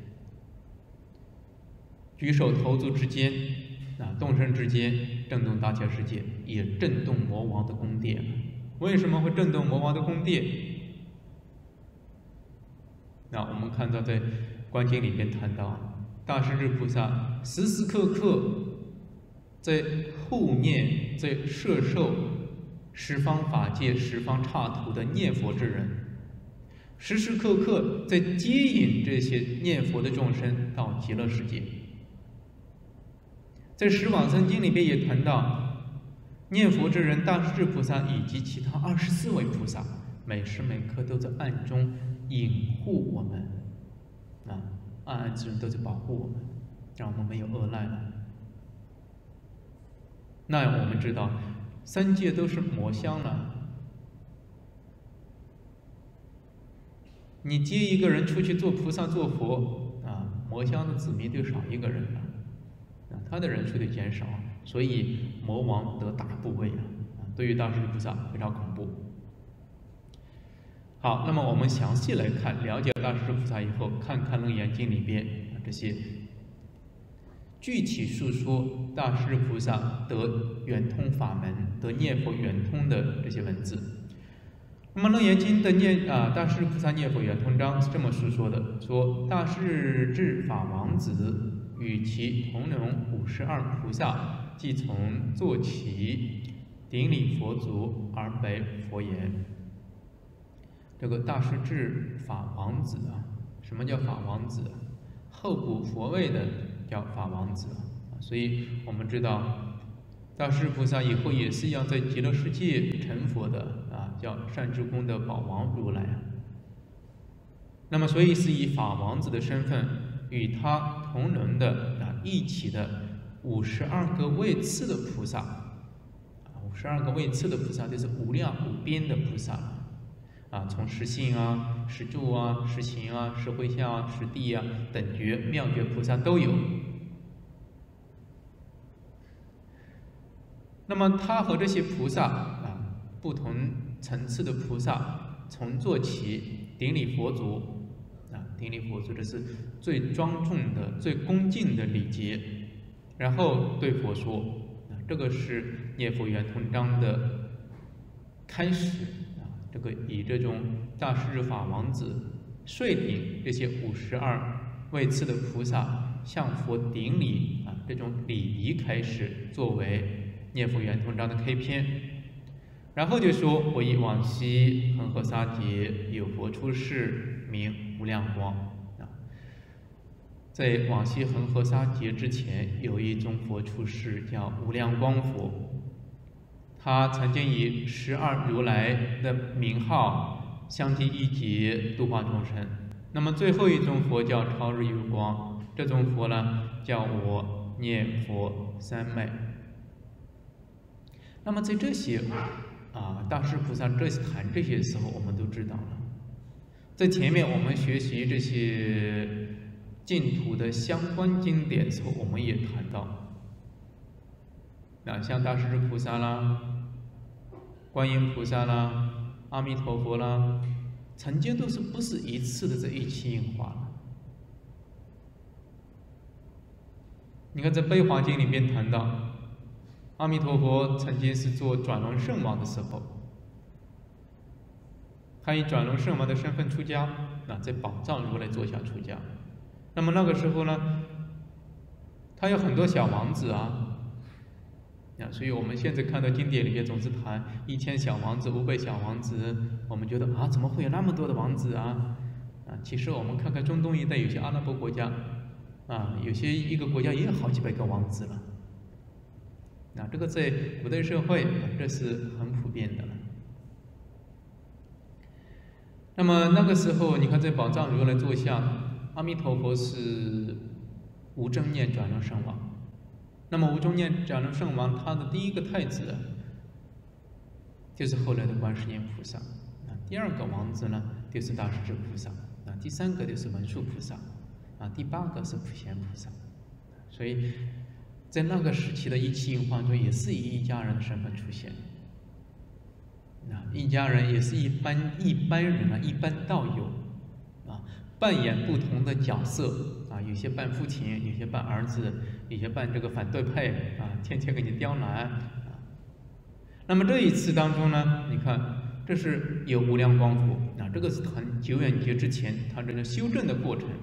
举手投足之间动身之间震动大千世界，也震动魔王的宫殿。为什么会震动魔王的宫殿？我们看到在观经里边谈到，大势至菩萨时时刻刻在护念，在摄受十方法界、十方刹土的念佛之人，时时刻刻在接引这些念佛的众生到极乐世界。在《十往生经》里边也谈到，念佛之人大势至菩萨以及其他24位菩萨，每时每刻都在暗中隐护我们暗暗之人都在保护我们，让我们没有恶难了。那我们知道三界都是魔乡了，你接一个人出去做菩萨做佛魔乡的子民就少一个人了他的人数就减少，所以魔王得大部位对于大势至菩萨非常恐怖。 好，那么我们详细来看，了解大势至菩萨以后，看看《楞严经》里边这些具体述说大势至菩萨得圆通法门、得念佛圆通的这些文字。那么《楞严经》的大势至菩萨念佛圆通章是这么述说的：说大势至法王子与其同荣52菩萨，即从坐起顶礼佛足而白佛言。这个大势至法王子啊，什么叫法王子？候补佛位的叫法王子啊。所以我们知道，大势至菩萨以后也是要在极乐世界成佛的啊，叫善知宫的宝王如来啊。那么，所以是以法王子的身份与他同伦的一起的52个位次的菩萨，52个位次的菩萨就是无量无边的菩萨啊，从实性啊、实住啊、实行啊、实回向啊、实地啊、等觉、妙觉菩萨都有。那么他和这些菩萨啊，不同层次的菩萨，从坐起顶礼佛足啊，顶礼佛足这是最庄重的、最恭敬的礼节，然后对佛说啊，这个是念佛圆通章的开始啊。这个以这种大势至法王子率领这些52位次的菩萨向佛顶礼啊，这种礼仪开始作为念佛圆通章的开篇。然后就说：我以往昔恒河沙劫有佛出世，名无量光啊。在往昔恒河沙劫之前，有一宗佛出世，叫无量光佛。他曾经以12如来的名号相继一劫度化众生。那么最后一宗佛叫超日月光，这宗佛呢，叫我念佛三昧。那么在这些大势菩萨谈这些时候，我们都知道了。在前面我们学习这些净土的相关经典的时候，我们也谈到，像大势至菩萨啦、观音菩萨啦、阿弥陀佛啦，曾经都是不是一次的在一起应化了。你看在《悲华经》里面谈到，阿弥陀佛曾经是做转轮圣王的时候，他以转轮圣王的身份出家，在宝藏如来座下出家。那么那个时候呢，他有很多小王子所以我们现在看到经典里面总是谈1000小王子、500小王子，我们觉得怎么会有那么多的王子其实我们看看中东一带有些阿拉伯国家有些一个国家也有好几百个王子了。这个在古代社会这是很普遍的了。那么那个时候，你看在宝藏如来座下，阿弥陀佛是无争念转轮圣王。那么无争念转轮圣王，他的第一个太子就是后来的观世音菩萨。第二个王子呢，就是大势至菩萨。第三个就是文殊菩萨。第8个是普贤菩萨。所以在那个时期的一期应化中，也是以一家人的身份出现。一家人也是一般人一般道友扮演不同的角色有些扮父亲，有些扮儿子，有些扮这个反对派天天给你刁难那么这一次当中呢，你看这是有无量光佛这个是谈久远劫之前他这个修正的过程。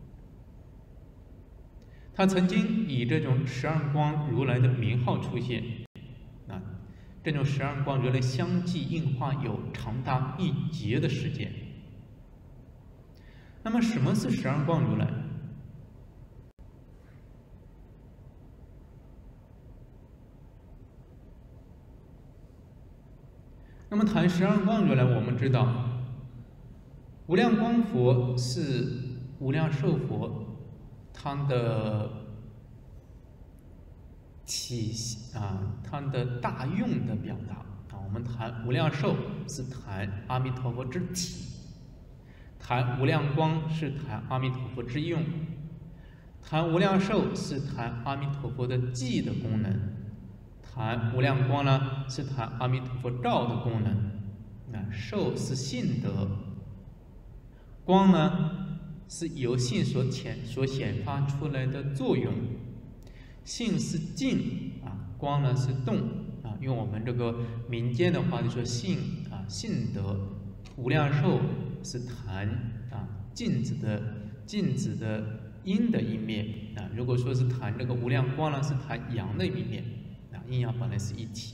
他曾经以这种12光如来的名号出现这种12光如来相继应化有长达1劫的时间。那么什么是12光如来？那么谈12光如来，我们知道无量光佛是无量寿佛他的它的大用的表达我们谈无量寿是谈阿弥陀佛之体，谈无量光是谈阿弥陀佛之用，谈无量寿是谈阿弥陀佛的寂的功能，谈无量光呢是谈阿弥陀佛照的功能。寿是性德光呢是由性所显发出来的作用，性是静啊，光呢是动啊。用我们这个民间的话就说性啊，性德。无量寿是谈啊镜子的阴的一面啊。如果说是谈这个无量光呢，是谈阳的一面啊。阴阳本来是一体。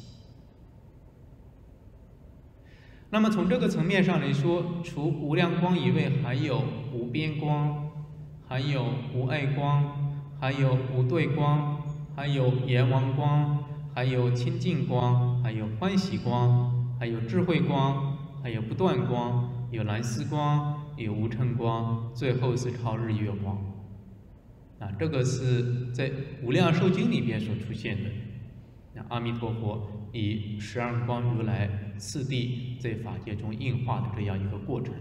那么从这个层面上来说，除无量光以外，还有无边光，还有无碍光，还有无对光，还有阎王光，还有清净光，还有欢喜光，还有智慧光，还有不断光，有蓝丝光，有无尘光，最后是超日月光。啊，这个是在《无量寿经》里边所出现的。阿弥陀佛以12光如来次第在法界中应化的这样一个过程。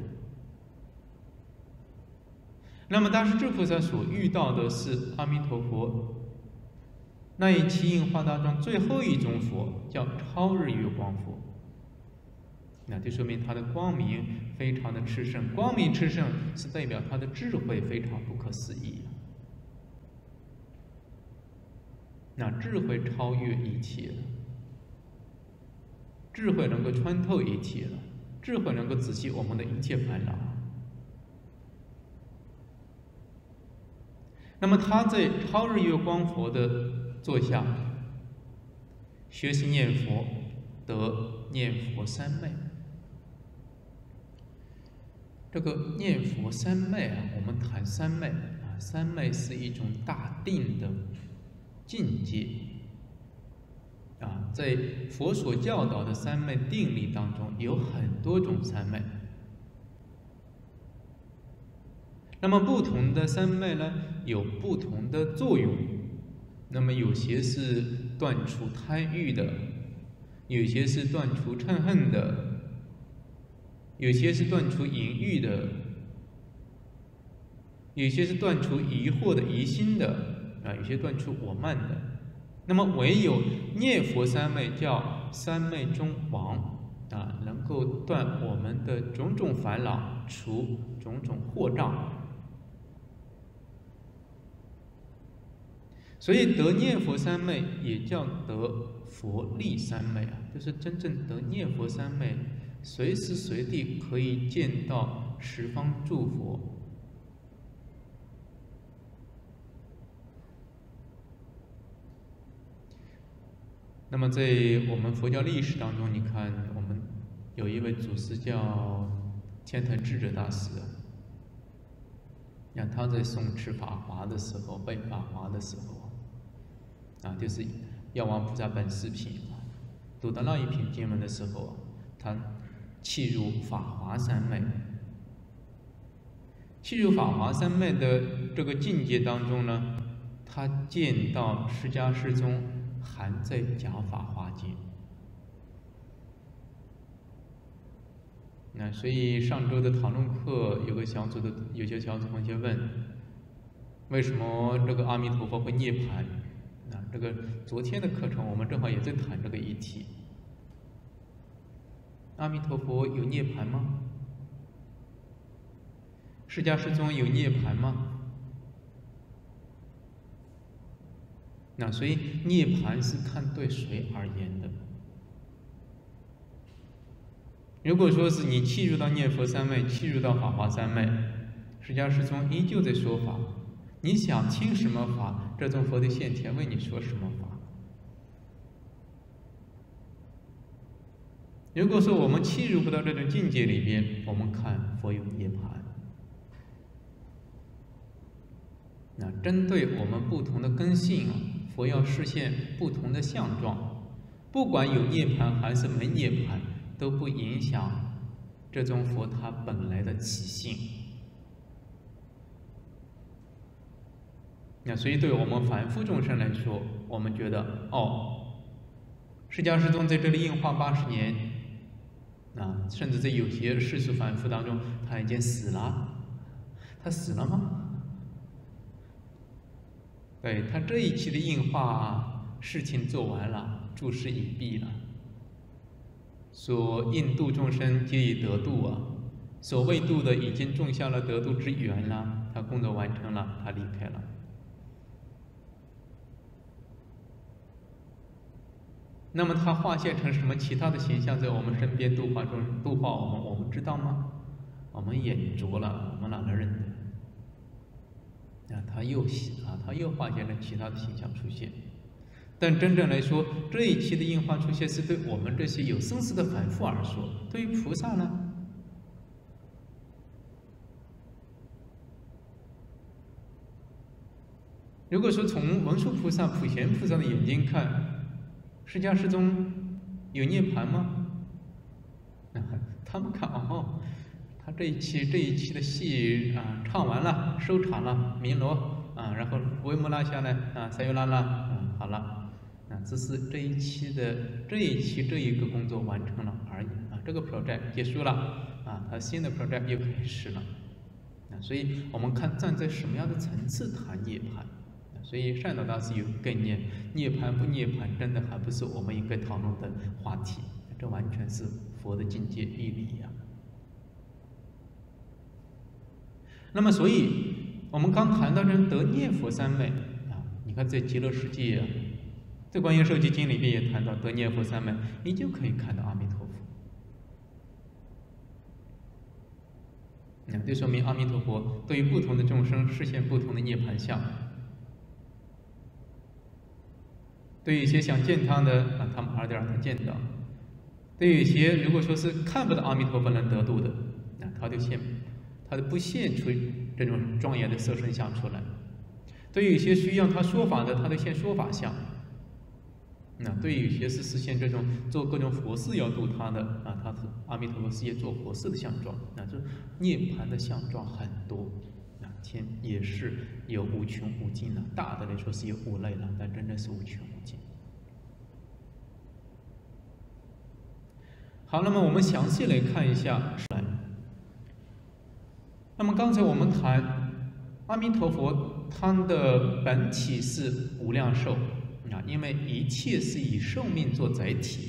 那么大势至菩萨所遇到的是阿弥陀佛那一期应化当中最后一种佛，叫超日月光佛。那就说明他的光明非常的炽盛，光明炽盛是代表他的智慧非常不可思议。那智慧超越一切了，智慧能够穿透一切了，智慧能够仔细我们的一切烦恼。那么他在超日月光佛的座下学习念佛，得念佛三昧。这个念佛三昧啊，我们谈三昧啊，三昧是一种大定的境界啊，在佛所教导的三昧定力当中，有很多种三昧。那么不同的三昧呢，有不同的作用。那么有些是断除贪欲的，有些是断除嗔恨的，有些是断除淫欲的，有些是断除疑惑的疑心的啊，有些断除我慢的。那么唯有念佛三昧叫三昧中王啊，能够断我们的种种烦恼，除种种惑障。所以得念佛三昧也叫得佛力三昧啊，就是真正得念佛三昧，随时随地可以见到十方诸佛。那么在我们佛教历史当中，你看我们有一位祖师叫天台智者大师啊，他在诵持法华的时候，背法华的时候啊，就是《药王菩萨本事品》读到那一品经文的时候，他契入法华三昧。契入法华三昧的这个境界当中呢，他见到释迦世宗还在讲法华经。那所以上周的讨论课，有些小组同学问，为什么这个阿弥陀佛会涅槃？那这个昨天的课程我们正好也在谈这个议题。阿弥陀佛有涅槃吗？释迦世宗有涅槃吗？那所以涅槃是看对谁而言的。如果说是你契入到念佛三昧，契入到法华三昧，释迦世宗依旧在说法，你想听什么法，这尊佛的现前为你说什么法。如果说我们契入不到这种境界里边，我们看佛有涅槃。那针对我们不同的根性啊，佛要示现不同的相状，不管有涅槃还是没涅槃，都不影响这尊佛它本来的起性。那所以对我们凡夫众生来说，我们觉得释迦世宗在这里应化80年啊，甚至在有些世俗凡夫当中，他已经死了。他死了吗？对，他这一期的应化事情做完了，诸事已毕了。所应度众生皆已得度啊， 所谓度的已经种下了得度之缘了，他工作完成了，他离开了。那么他化现成什么其他的形象在我们身边度化我们，我们知道吗？我们眼拙了，我们哪能认得？他又化现了其他的形象出现。但真正来说，这一期的应化出现是对我们这些有生死的反复而说。对于菩萨呢？如果说从文殊菩萨、普贤菩萨的眼睛看，释迦世宗有涅槃吗？他们看哦，他这一期的戏唱完了，收场了，弥罗然后维摩拉下来塞尤拉拉好了，这是这一期这一个工作完成了而已这个 project 结束了他新的 project 又开始了所以我们看站在什么样的层次谈涅槃。所以善导大师有个概念，涅槃不涅槃，真的还不是我们应该讨论的话题，这完全是佛的境界义理那么，所以我们刚谈到这得念佛三昧你看在极乐世界在观音受记经里面也谈到得念佛三昧，你就可以看到阿弥陀佛。这说明阿弥陀佛对于不同的众生实现不同的涅槃相。对于一些想见他的他们而得让他见到；对于一些如果说是看不到阿弥陀佛能得度的，他就不现出这种庄严的色身相出来；对于一些需要他说法的，他就现说法相。对于一些是实现这种做各种佛事要度他的他阿弥陀佛是也做佛事的相状这涅槃的相状很多。天也是有无穷无尽的，大的来说是有5类了，但真正是无穷无尽。好，那么我们详细来看一下。那么刚才我们谈阿弥陀佛，他的本体是无量寿因为一切是以寿命做载体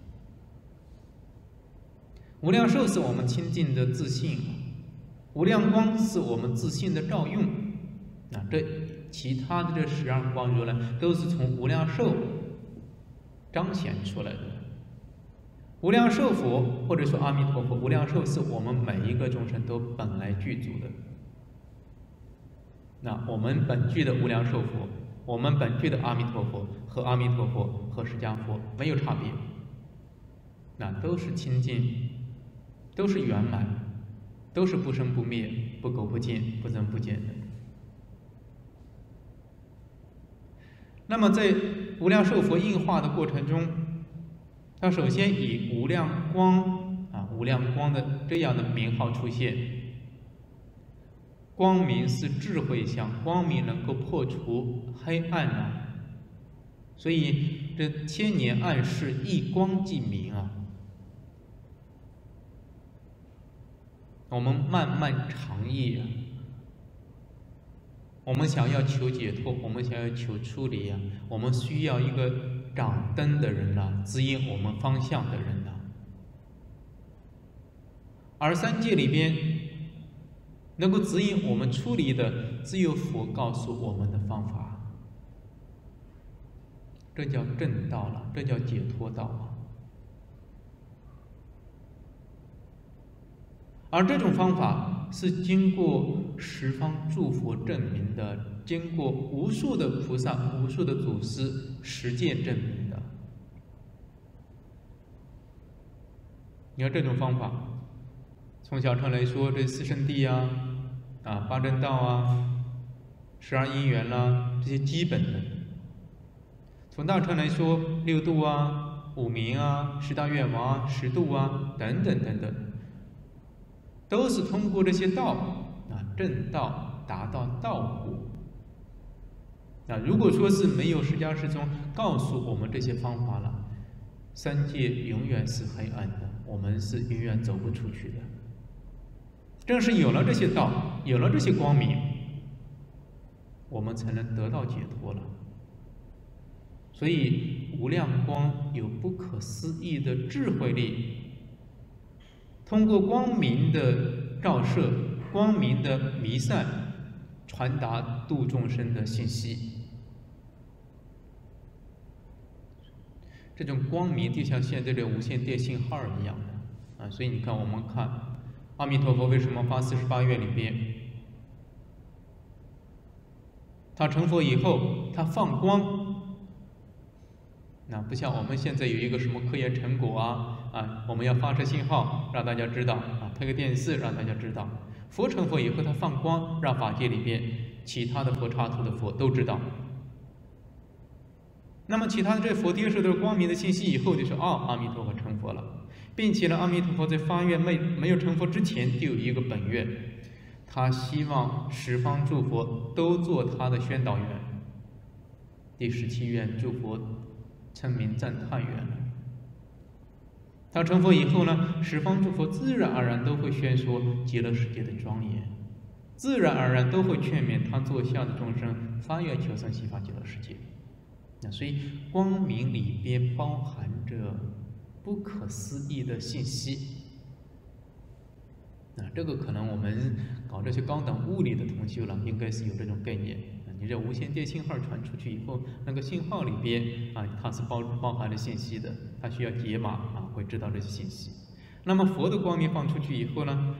无量寿是我们清净的自信无量光是我们自信的照用这其他的这12光如来都是从无量寿彰显出来的。无量寿佛或者说阿弥陀佛，无量寿是我们每一个众生都本来具足的。我们本具的无量寿佛，我们本具的阿弥陀佛和阿弥陀佛和释迦佛没有差别，都是清净，都是圆满，都是不生不灭、不垢不净、不增不减的。那么在无量寿佛应化的过程中，他首先以无量光无量光的这样的名号出现。光明是智慧相，光明能够破除黑暗所以这千年暗示一光即明我们漫漫长夜我们想要求解脱，我们想要求出离我们需要一个掌灯的人指引我们方向的人而三界里边能够指引我们出离的，只有佛告诉我们的方法，这叫正道了，这叫解脱道而这种方法是经过十方诸佛证明的，经过无数的菩萨、无数的祖师实践证明的。你看这种方法，从小乘来说，这四圣谛八正道12因缘这些基本的；从大乘来说，六度五明10大愿王10度等等等等，都是通过这些道正道达到道果。如果说是没有释迦世宗告诉我们这些方法了，三界永远是黑暗的，我们是永远走不出去的。正是有了这些道，有了这些光明，我们才能得到解脱了。所以无量光有不可思议的智慧力，通过光明的照射，光明的弥散，传达度众生的信息。这种光明就像现在的无线电信号一样的所以你看，我们看阿弥陀佛为什么发48愿里边，他成佛以后，他放光，不像我们现在有一个什么科研成果我们要发射信号让大家知道拍个电视让大家知道。佛成佛以后，他放光，让法界里边其他的佛刹土的佛都知道。那么其他的这佛接受到光明的信息以后，就说阿弥陀佛成佛了，并且呢，阿弥陀佛在发愿没有成佛之前，就有一个本愿，他希望十方诸佛都做他的宣导员。第17愿诸佛称名赞叹愿。他成佛以后呢，十方诸佛自然而然都会宣说极乐世界的庄严，自然而然都会劝勉他座下的众生发愿求生西方极乐世界。所以光明里边包含着不可思议的信息。这个可能我们搞这些高等物理的同修了，应该是有这种概念。你这无线电信号传出去以后，那个信号里边它是包含着信息的，它需要解码会知道这些信息。那么佛的光明放出去以后呢，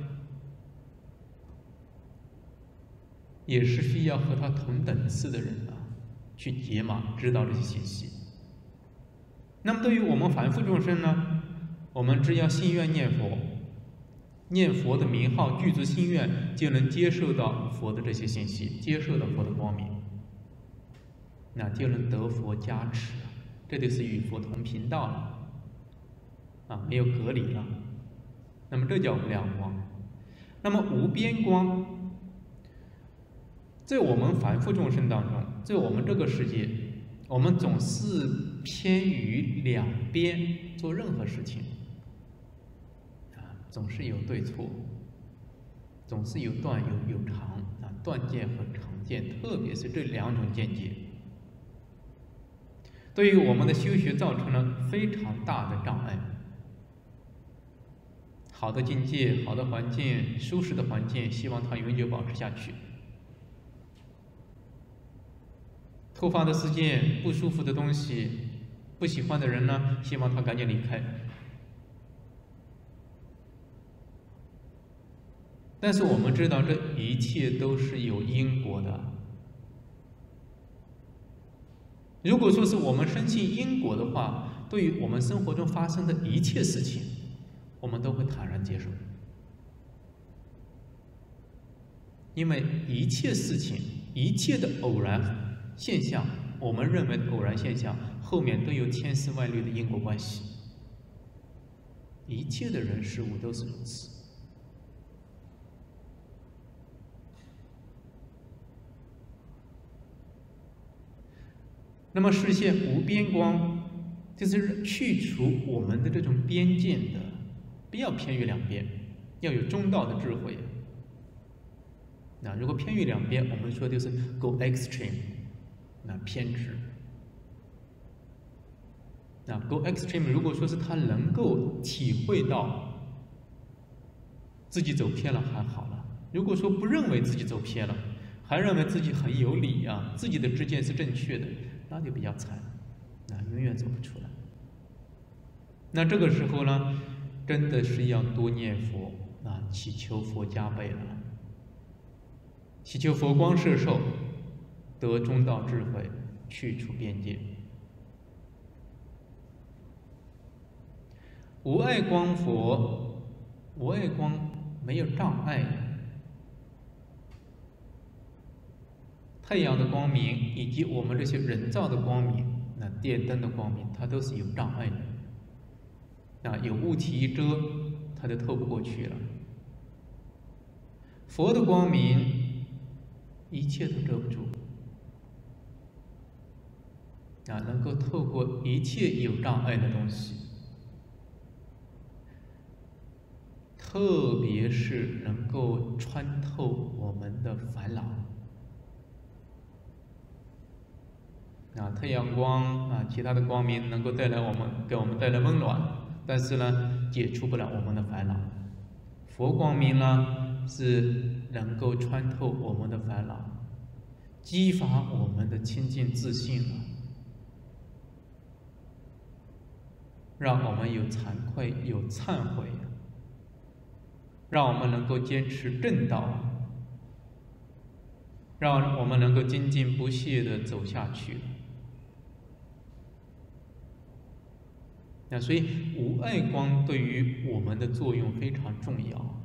也是需要和他同等次的人去解码知道这些信息。那么对于我们凡夫众生呢，我们只要信愿念佛，念佛的名号，具足心愿，就能接受到佛的这些信息，接受到佛的光明，就能得佛加持，这就是与佛同频道了没有隔离了。那么这叫无量光。那么无边光，在我们凡夫众生当中，在我们这个世界，我们总是偏于两边做任何事情总是有对错，总是有断有长断见和长见，特别是这两种见解，对于我们的修学造成了非常大的障碍。好的境界、好的环境、舒适的环境，希望它永久保持下去。突发的事件、不舒服的东西、不喜欢的人呢，希望他赶紧离开。但是我们知道，这一切都是有因果的。如果说是我们深信因果的话，对于我们生活中发生的一切事情，我们都会坦然接受。因为一切事情、一切的偶然现象，我们认为的偶然现象，后面都有千丝万缕的因果关系。一切的人事物都是如此。那么实现无边光，就是去除我们的这种边界的，不要偏于两边，要有中道的智慧。如果偏于两边，我们说就是 go extreme， 偏执。go extreme， 如果说是他能够体会到自己走偏了还好了，如果说不认为自己走偏了，还认为自己很有理自己的知见是正确的，那就比较惨，永远走不出来。那这个时候呢，真的是要多念佛祈求佛加倍了，祈求佛光摄受，得中道智慧，去除边界。无碍光佛，无碍光没有障碍。太阳的光明以及我们这些人造的光明，电灯的光明，它都是有障碍的。有物体一遮，它就透不过去了。佛的光明，一切都遮不住。能够透过一切有障碍的东西，特别是能够穿透我们的烦恼。太阳光其他的光明能够给我们带来温暖，但是呢，解除不了我们的烦恼。佛光明呢， 是能够穿透我们的烦恼，激发我们的清净自信了，让我们有惭愧、有忏悔，让我们能够坚持正道，让我们能够精进不懈地走下去。所以无碍光对于我们的作用非常重要。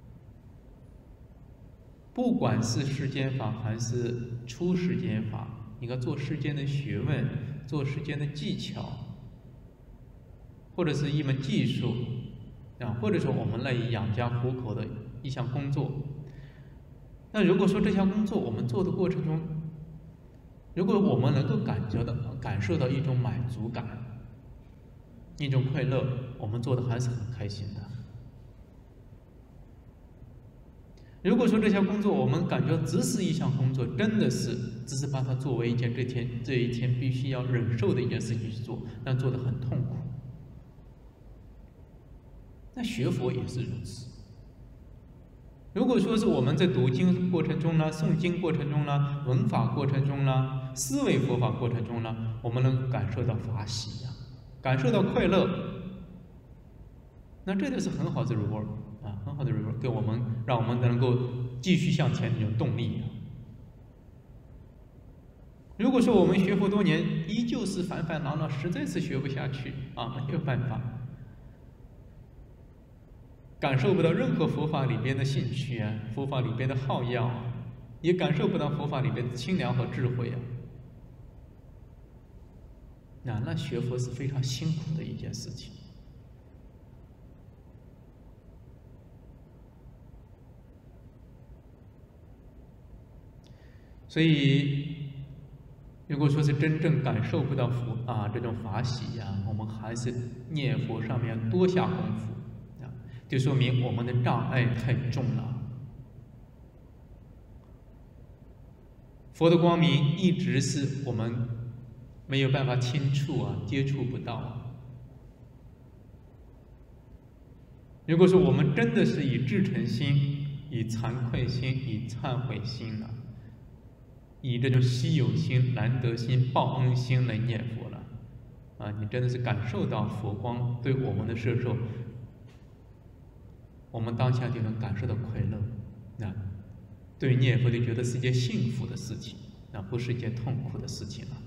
不管是世间法还是出世间法，你看做世间的学问，做世间的技巧，或者是一门技术或者说我们来养家糊口的一项工作。那如果说这项工作我们做的过程中，如果我们能够感受到一种满足感，一种快乐，我们做的还是很开心的。如果说这项工作我们感觉只是一项工作，真的是只是把它作为这一天必须要忍受的一件事情去做，那做得很痛苦。那学佛也是如此。如果说是我们在读经过程中呢、诵经过程中呢、闻法过程中呢、思维佛法过程中呢，我们能感受到法喜感受到快乐，那这就是很好的 reward 很好的 reward， 给我们让我们能够继续向前的一种动力。如果说我们学佛多年，依旧是烦烦恼恼，实在是学不下去没有办法，感受不到任何佛法里边的兴趣佛法里边的好药也感受不到佛法里边的清凉和智慧那学佛是非常辛苦的一件事情。所以如果说是真正感受不到佛这种法喜我们还是念佛上面多下功夫就说明我们的障碍太重了。佛的光明一直是我们没有办法轻触接触不到如果说我们真的是以至诚心、以惭愧心、以忏悔心以这种稀有心、难得心、报恩心来念佛了你真的是感受到佛光对我们的摄受，我们当下就能感受到快乐对于念佛就觉得是一件幸福的事情不是一件痛苦的事情了。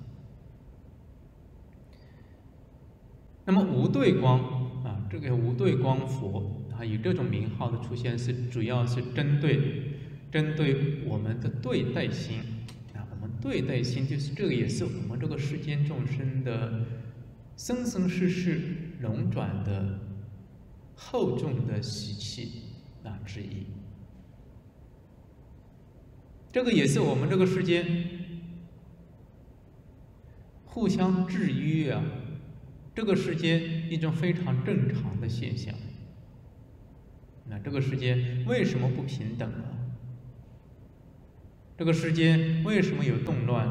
那么无对光这个无对光佛以这种名号的出现主要是针对我们的对待心我们对待心就是这个也是我们这个世间众生的生生世世轮转的厚重的习气之一。这个也是我们这个世间互相制约这个世间一种非常正常的现象。这个世间为什么不平等这个世间为什么有动乱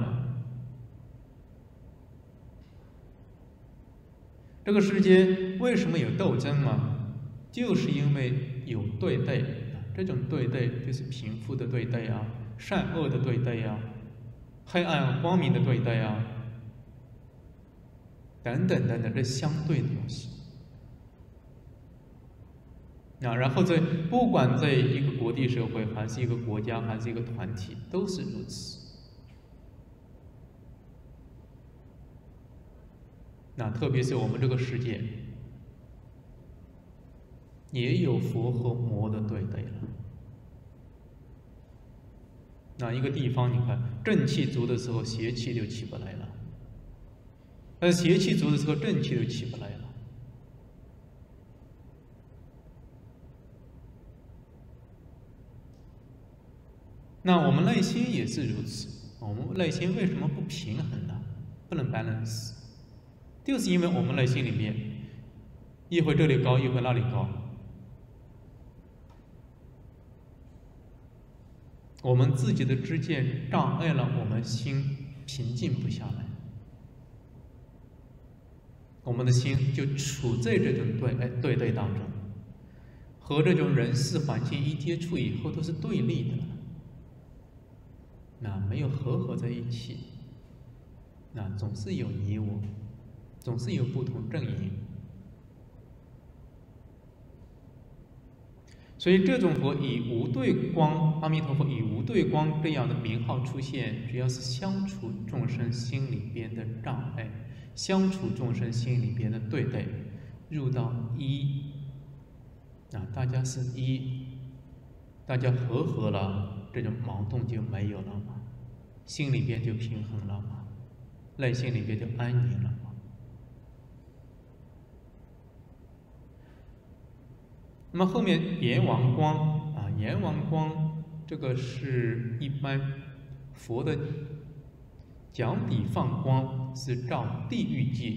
这个世间为什么有斗争就是因为有对待这种对待就是贫富的对待善恶的对待黑暗光明的对待等等等等，这相对的东西然后不管在一个国际社会还是一个国家还是一个团体都是如此。特别是我们这个世界也有佛和魔的对待了。一个地方你看正气足的时候邪气就起不来了，但是邪气足的时候正气就起不来了。我们内心也是如此，我们内心为什么不平衡呢？不能 balance， 就是因为我们内心里面一会这里高一会那里高，我们自己的知见障碍了我们心平静不下来，我们的心就处在这种对待当中， 和这种人事环境一接触以后都是对立的，那没有和合在一起，那总是有你我，总是有不同阵营。所以这种佛以无对光，阿弥陀佛以无对光这样的名号出现，主要是消除众生心里边的障碍，消除众生心里边的对待，入到一，大家是一，大家和合了，这种矛盾就没有了嘛，心里边就平衡了嘛，内心里边就安宁了嘛。那么后面阎王光阎王光这个是一般佛的脚底放光，是照地狱界。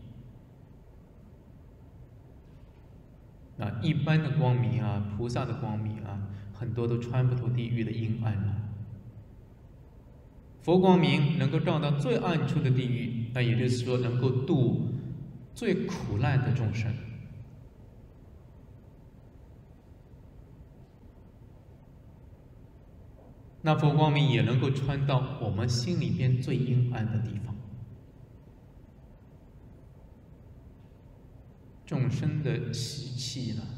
一般的光明菩萨的光明很多都穿不透地狱的阴暗了。佛光明能够照到最暗处的地狱，那也就是说能够度最苦难的众生。那佛光明也能够穿到我们心里边最阴暗的地方，众生的习气呢，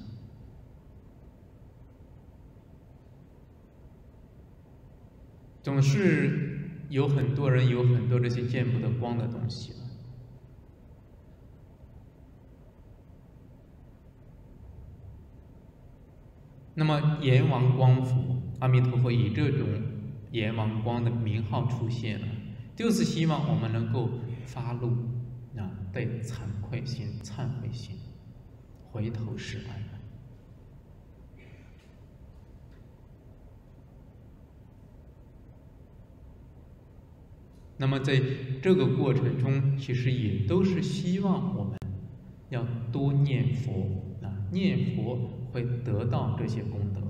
总是有很多人有很多这些见不得光的东西了。那么阎王光佛，阿弥陀佛以这种阎王光的名号出现了，就是希望我们能够发怒带惭愧心、忏悔心，回头是岸。那么在这个过程中，其实也都是希望我们要多念佛念佛会得到这些功德。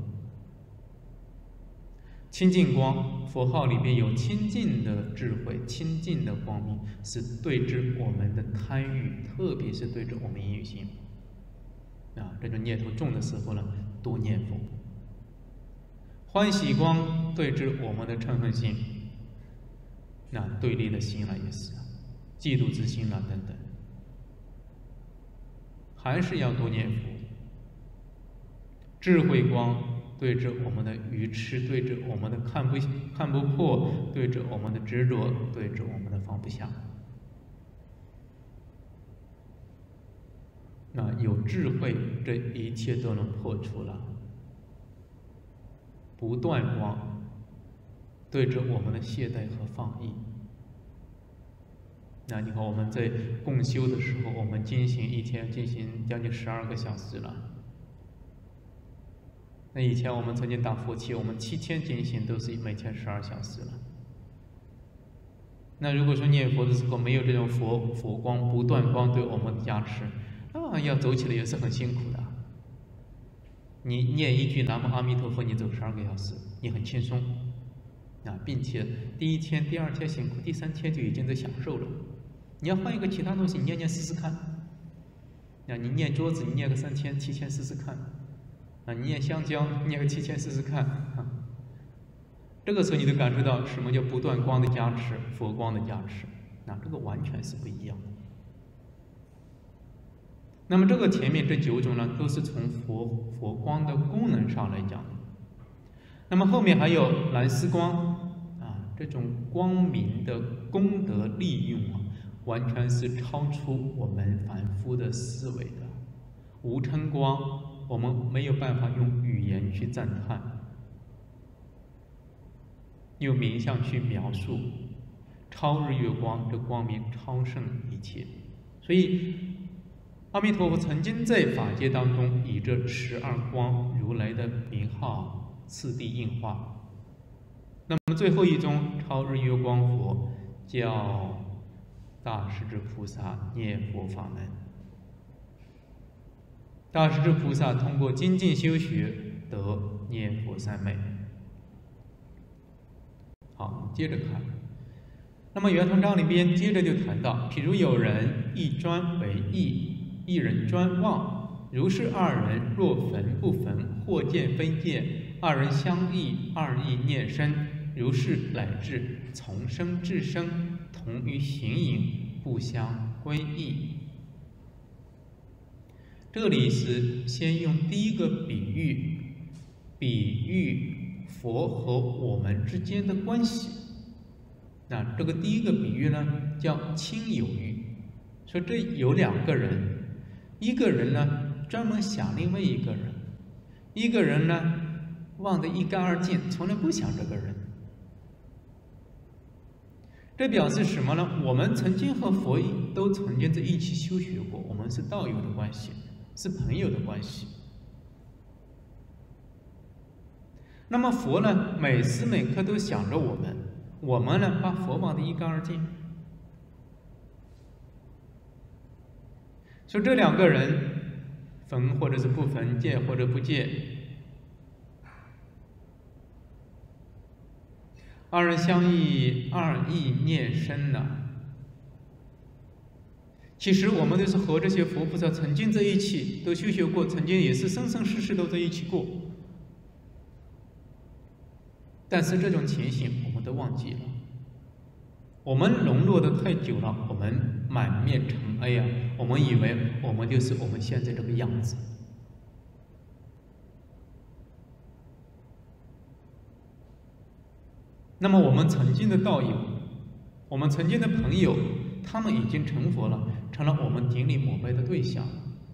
清净光，佛号里边有清净的智慧、清净的光明，是对治我们的贪欲，特别是对治我们淫欲心这种念头重的时候呢，多念佛。欢喜光对治我们的嗔恨心，对立的心也是嫉妒之心等等，还是要多念佛。智慧光对治我们的愚痴，对治我们的看不破，对治我们的执着，对治我们的放不下。有智慧，这一切都能破除了。不断光对治我们的懈怠和放逸。你看我们在共修的时候，我们进行一天进行将近12个小时了。那以前我们曾经打佛七，我们7天进行都是每天12小时了。那如果说念佛的时候没有这种佛光不断光对我们的加持，要走起来也是很辛苦的。你念一句南无阿弥陀佛，你走12个小时，你很轻松并且第1天、第2天辛苦，第3天就已经在享受了。你要换一个其他东西，你念试试看。你念桌子，你念个3天、7天试试看。你念香蕉，念个7天试试看。这个时候你就感受到什么叫不断光的加持，佛光的加持，这个完全是不一样的。那么这个前面这9种呢，都是从佛光的功能上来讲的。那么后面还有蓝丝光这种光明的功德利用完全是超出我们凡夫的思维的。无称光，我们没有办法用语言去赞叹，用名相去描述。超日月光，这光明超胜一切。所以阿弥陀佛曾经在法界当中以这12光如来的名号次第应化。那么最后一宗超日月光佛叫大势至菩萨念佛法门。大势至菩萨通过精进修学得念佛三昧。好，接着看。那么圆通章里边接着就谈到，譬如有人一专为意，一人专妄， 如是二人，若焚不焚，或见非见，二人相异，二意念生，如是乃至从生至生，同于形影，不相归异。这里是先用第一个比喻，比喻佛和我们之间的关系。那这个第一个比喻呢，叫亲友喻，说这有两个人，一个人呢专门想另外一个人，一个人呢忘得一干二净，从来不想这个人。这表示什么呢？我们曾经和佛都曾经在一起修学过，我们是道友的关系，是朋友的关系。那么佛呢，每时每刻都想着我们，我们呢把佛忘得一干二净。说这两个人焚或者是不焚，戒或者不戒，二人相异，二意念生呢。其实我们都是和这些佛菩萨曾经在一起，都修学过，曾经也是生生世世都在一起过。但是这种情形我们都忘记了，我们沦落的太久了，我们满面尘埃啊，我们以为我们就是我们现在这个样子。那么我们曾经的道友，我们曾经的朋友，他们已经成佛了，成了我们顶礼膜拜的对象。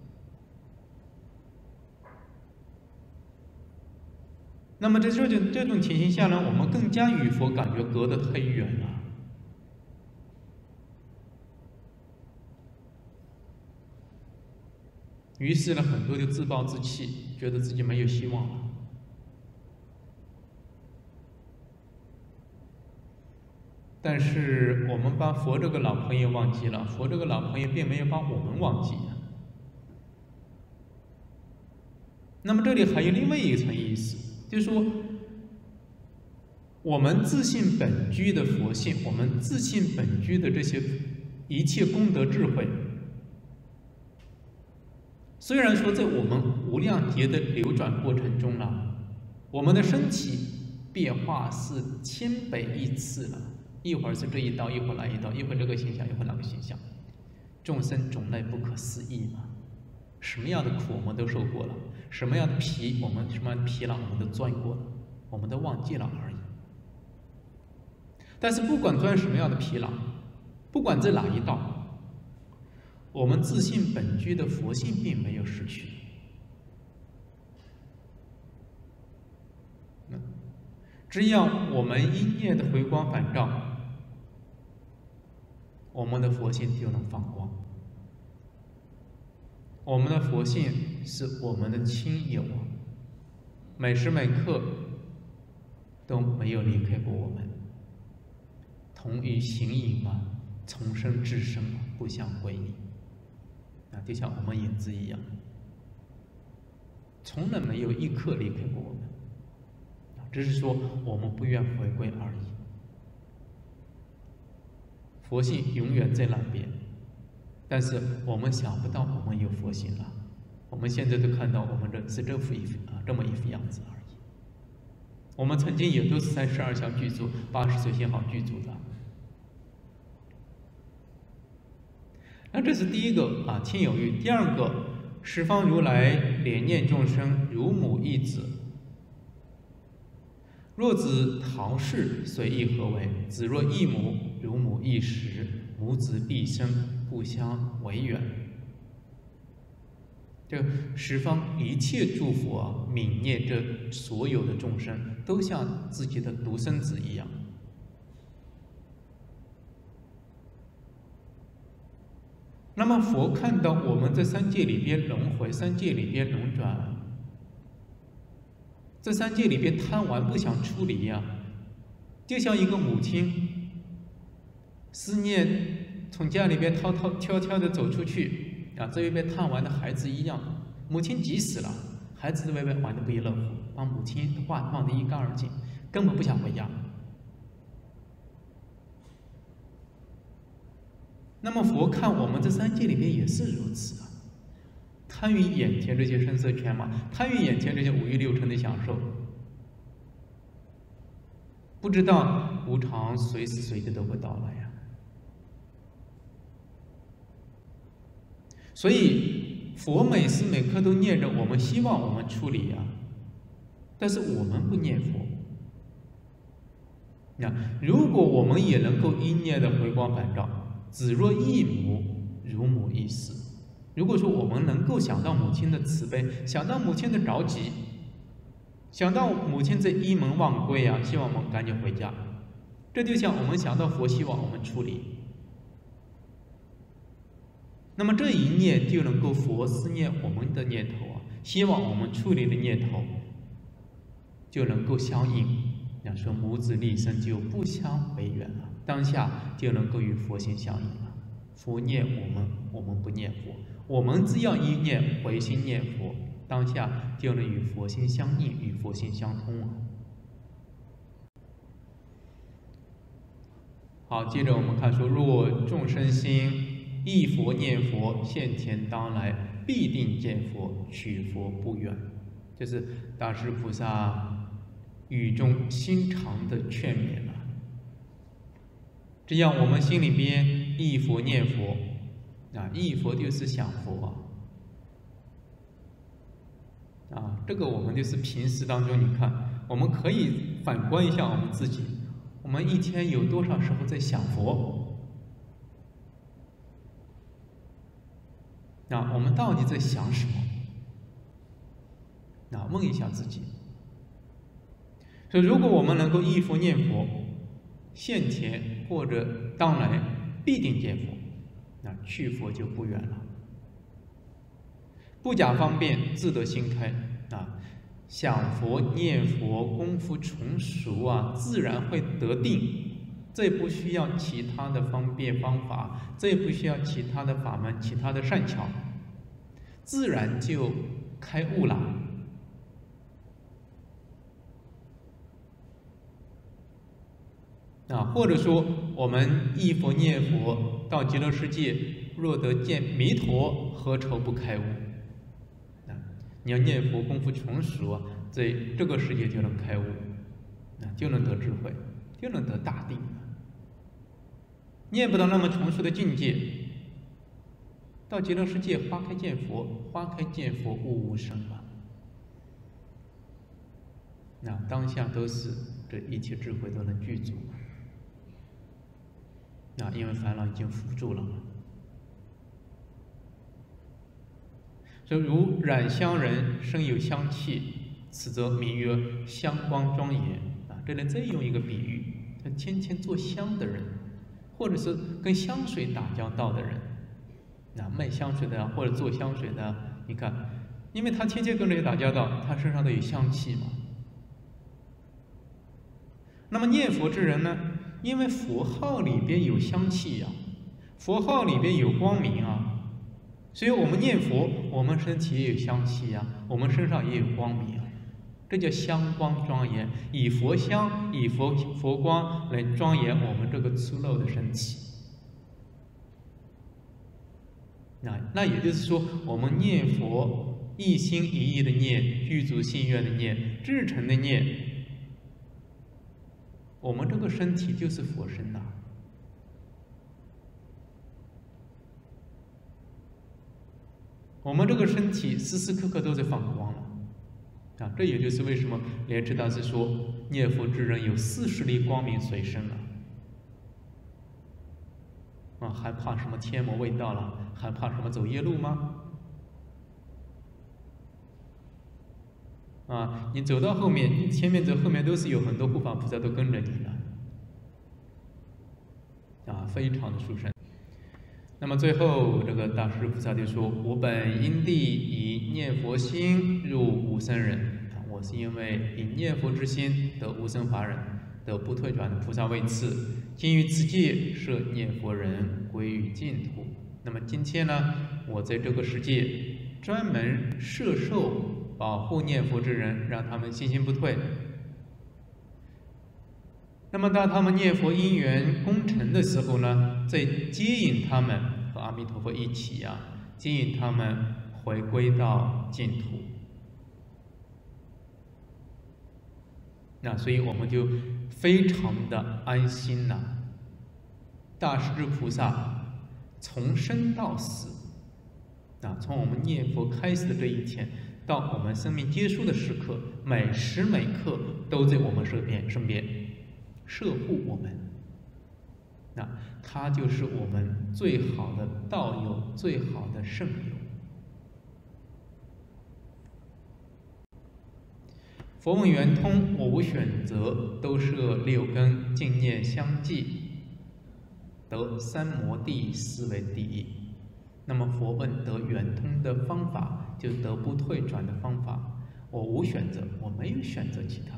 那么在这种情形下呢，我们更加与佛感觉隔得太远了。于是呢，很多就自暴自弃，觉得自己没有希望了。但是我们把佛这个老朋友忘记了，佛这个老朋友并没有把我们忘记。那么这里还有另外一层意思，就是说，我们自信本具的佛性，我们自信本具的这些一切功德智慧，虽然说在我们无量劫的流转过程中呢，我们的身体变化是千百亿次了，一会儿是这一道，一会儿那一道，一会儿这个形象，一会儿那个形象，众生种类不可思议嘛。什么样的苦我们都受过了，什么样的什么样的疲劳我们都钻过了，我们都忘记了而已。但是不管钻什么样的疲劳，不管在哪一道，我们自信本具的佛性并没有失去。只要我们一念的回光返照，我们的佛性就能放光。我们的佛性是我们的亲友，每时每刻都没有离开过我们，同于形影嘛，从生至生，不相归异。就像我们影子一样，从来没有一刻离开过我们，只是说我们不愿回归而已。佛性永远在那边，但是我们想不到我们有佛性了。我们现在都看到我们是这么一副样子而已。我们曾经也都是32相具足、80随心好具足的。那这是第一个亲友喻。第二个，十方如来怜念众生，如母忆子。若子逃世，随意何为？子若忆母，如母忆时，母子必生，不相违远。这十方一切诸佛悯念这所有的众生，都像自己的独生子一样。那么佛看到我们在三界里边轮回，三界里边轮转，在三界里边贪玩不想出离呀，就像一个母亲思念从家里边悄悄地走出去在外边贪玩的孩子一样，母亲急死了，孩子在外边玩得不亦乐乎，把母亲忘得一干二净，根本不想回家。那么佛看我们这三界里边也是如此贪于眼前这些声色犬马，贪于眼前这些五欲六尘的享受，不知道无常随时随地都会到来呀。所以佛每时每刻都念着我们希望我们处理呀，但是我们不念佛。那如果我们也能够一念的回光返照，子若异母，如母异师。如果说我们能够想到母亲的慈悲，想到母亲的着急，想到母亲这依门望归啊，希望我们赶紧回家，这就像我们想到佛希望我们处理，那么这一念就能够佛思念我们的念头啊，希望我们处理的念头就能够相应。要说母子立身就不相违远了，当下就能够与佛心相应了。佛念我们，我们不念佛，我们只要一念回心念佛，当下就能与佛心相应，与佛心相通啊。好，接着我们看说，若众生心忆佛念佛，现前当来必定见佛，取佛不远。这是大师菩萨语中心肠的劝勉了。只要我们心里边忆佛念佛啊，忆佛就是想佛啊，这个我们就是平时当中，你看，我们可以反观一下我们自己，我们一天有多少时候在想佛？那我们到底在想什么？那问一下自己。所以，如果我们能够忆佛念佛，现前或者当来必定见佛，那去佛就不远了。不假方便，自得心开啊！想佛念佛功夫纯熟啊，自然会得定。这不需要其他的方便方法，这不需要其他的法门、其他的善巧，自然就开悟了。或者说我们忆佛念佛到极乐世界，若得见弥陀，何愁不开悟？你要念佛功夫纯熟啊，在这个世界就能开悟，就能得智慧，就能得大定。念不到那么纯熟的境界，到极乐世界花开见佛，花开见佛悟无生啊。那当下都是这一切智慧都能具足。因为烦恼已经伏住了。所以如染香人身有香气，此则名曰香光庄严这里再用一个比喻，天天做香的人，或者是跟香水打交道的人，卖香水的或者做香水的，你看，因为他天天跟人打交道，他身上都有香气嘛。那么念佛之人呢？因为佛号里边有香气佛号里边有光明所以我们念佛，我们身体也有香气我们身上也有光明这叫香光庄严，以佛香、以佛光来庄严我们这个粗陋的身体。那也就是说，我们念佛一心一意的念，具足信愿的念，至诚的念。我们这个身体就是佛身我们这个身体时时刻刻都在放光了这也就是为什么莲池大师说，念佛之人有40粒光明随身还怕什么天魔未到了？还怕什么走夜路吗？你走到后面，你前面走，后面都是有很多护法菩萨都跟着你的，非常的殊胜。那么最后，这个大师菩萨就说：“我本因地以念佛心入无生忍，我是因为以念佛之心得无生法忍，得不退转的菩萨位次。今于此界设念佛人，归于净土。那么今天呢，我在这个世界专门摄受。”保护念佛之人，让他们信心不退。那么当他们念佛因缘功成的时候呢，再接引他们和阿弥陀佛一起接引他们回归到净土。那所以我们就非常的安心了。大势至菩萨从生到死，从我们念佛开始的这一天到我们生命结束的时刻，每时每刻都在我们身边摄护我们。他就是我们最好的道友，最好的圣友。佛问圆通，我无选择，都摄六根，净念相继，得三摩地，斯为第一。那么佛问得圆通的方法，就得不退转的方法。我无选择，我没有选择其他。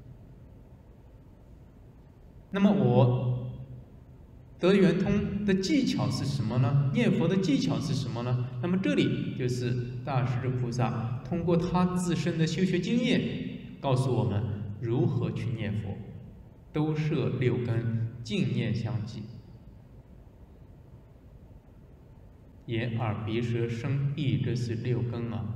那么我得圆通的技巧是什么呢？念佛的技巧是什么呢？那么这里就是大势至菩萨通过他自身的修学经验，告诉我们如何去念佛，都摄六根，净念相继。眼耳鼻舌身意，这是六根啊。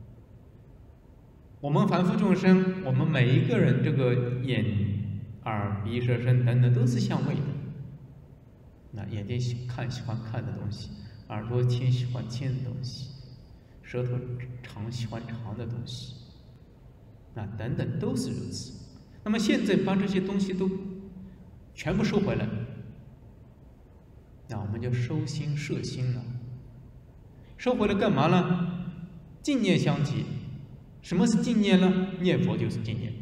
我们凡夫众生，我们每一个人这个眼耳鼻舌身等等都是相位的。眼睛喜欢看的东西，耳朵听喜欢听的东西，舌头尝喜欢尝的东西，等等都是如此。那么现在把这些东西都全部收回来，我们就收心摄心了。收回来干嘛呢？净念相继。什么是净念呢？念佛就是净念。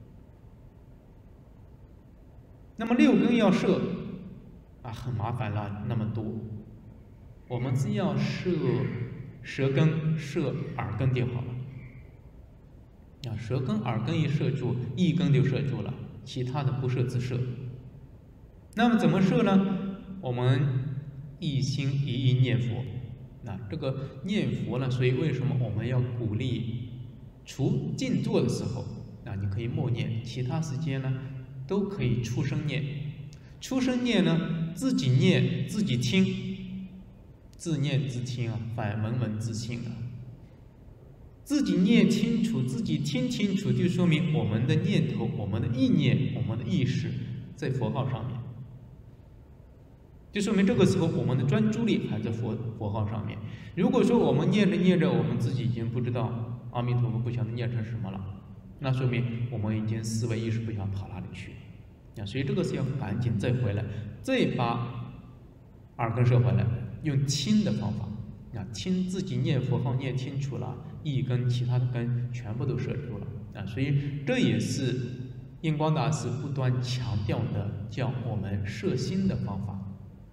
那么六根要摄很麻烦了，那么多。我们只要摄舌根、摄耳根就好了。舌根、耳根一摄住，意根就摄住了，其他的不摄自摄。那么怎么摄呢？我们一心一意念佛。这个念佛呢，所以为什么我们要鼓励，除静坐的时候，你可以默念，其他时间呢都可以出声念。出声念呢，自己念自己听，自念自听反闻闻自性自己念清楚，自己听清楚，就说明我们的念头、我们的意念、我们的意识在佛号上面，就说明这个时候我们的专注力还在佛号上面。如果说我们念着念着，我们自己已经不知道阿弥陀佛，不晓得念成什么了，那说明我们已经思维意识不晓得跑哪里去。所以这个是要赶紧再回来，再把耳根摄回来，用听的方法，听自己念佛号念清楚了，意根其他的根全部都摄住了所以这也是印光大师不断强调的，叫我们摄心的方法。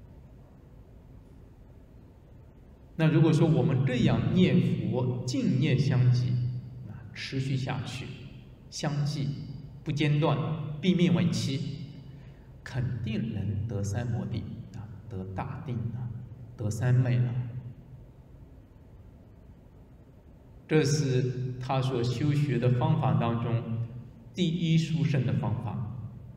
那如果说我们这样念佛，净念相继，持续下去，相继不间断，闭灭为期，肯定能得三摩地得大定得三昧了。这是他所修学的方法当中第一殊胜的方法，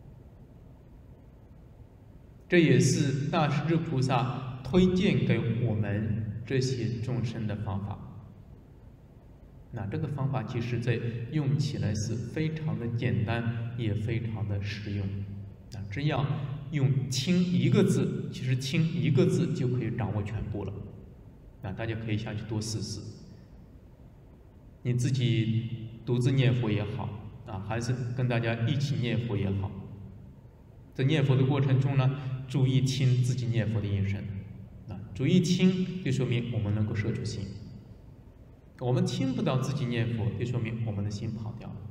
这也是大势至菩萨推荐给我们这些众生的方法。这个方法其实在用起来是非常的简单，也非常的实用。只要用听一个字，其实听一个字就可以掌握全部了。大家可以下去多试试。你自己独自念佛也好还是跟大家一起念佛也好，在念佛的过程中呢，注意听自己念佛的音声注意听就说明我们能够摄住心。我们听不到自己念佛，就说明我们的心跑掉了。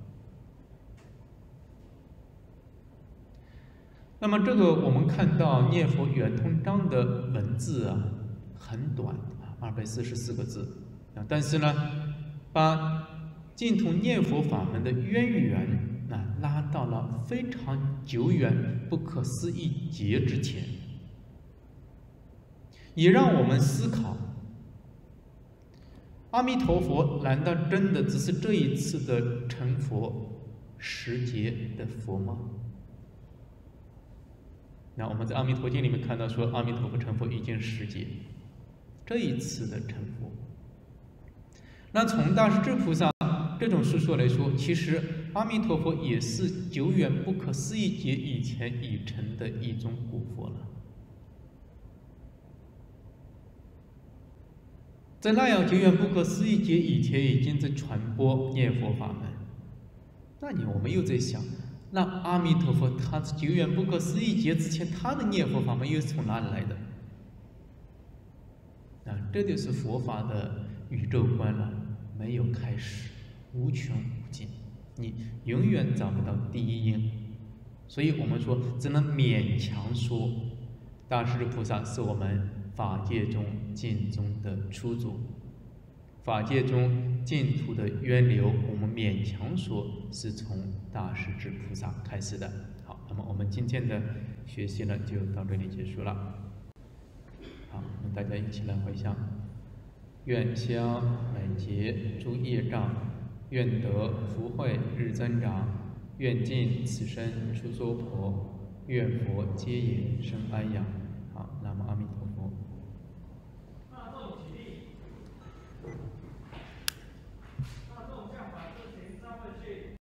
那么这个我们看到念佛圆通章的文字很短244个字但是呢，把净土念佛法门的渊源拉到了非常久远、不可思议劫之前，也让我们思考：阿弥陀佛难道真的只是这一次的成佛10劫的佛吗？我们在《阿弥陀经》里面看到说，阿弥陀佛成佛已经10劫，这一次的成佛， 那从大势至菩萨这种述说来说，其实阿弥陀佛也是久远不可思议劫以前已成的一种古佛了。在那样久远不可思议劫以前，已经在传播念佛法门。那我们又在想，那阿弥陀佛他久远不可思议劫之前，他的念佛法门又是从哪里来的？这就是佛法的宇宙观了，没有开始，无穷无尽，你永远找不到第一因。所以我们说，只能勉强说，大势至菩萨是我们法界中净宗的初祖，法界中净土的源流，我们勉强说是从大势至菩萨开始的。好，那么我们今天的学习呢，就到这里结束了。好，我们大家一起来回向：愿消累劫诸业障，愿得福慧日增长，愿尽此生出娑婆，愿佛接引生安养。好，南无阿弥陀佛。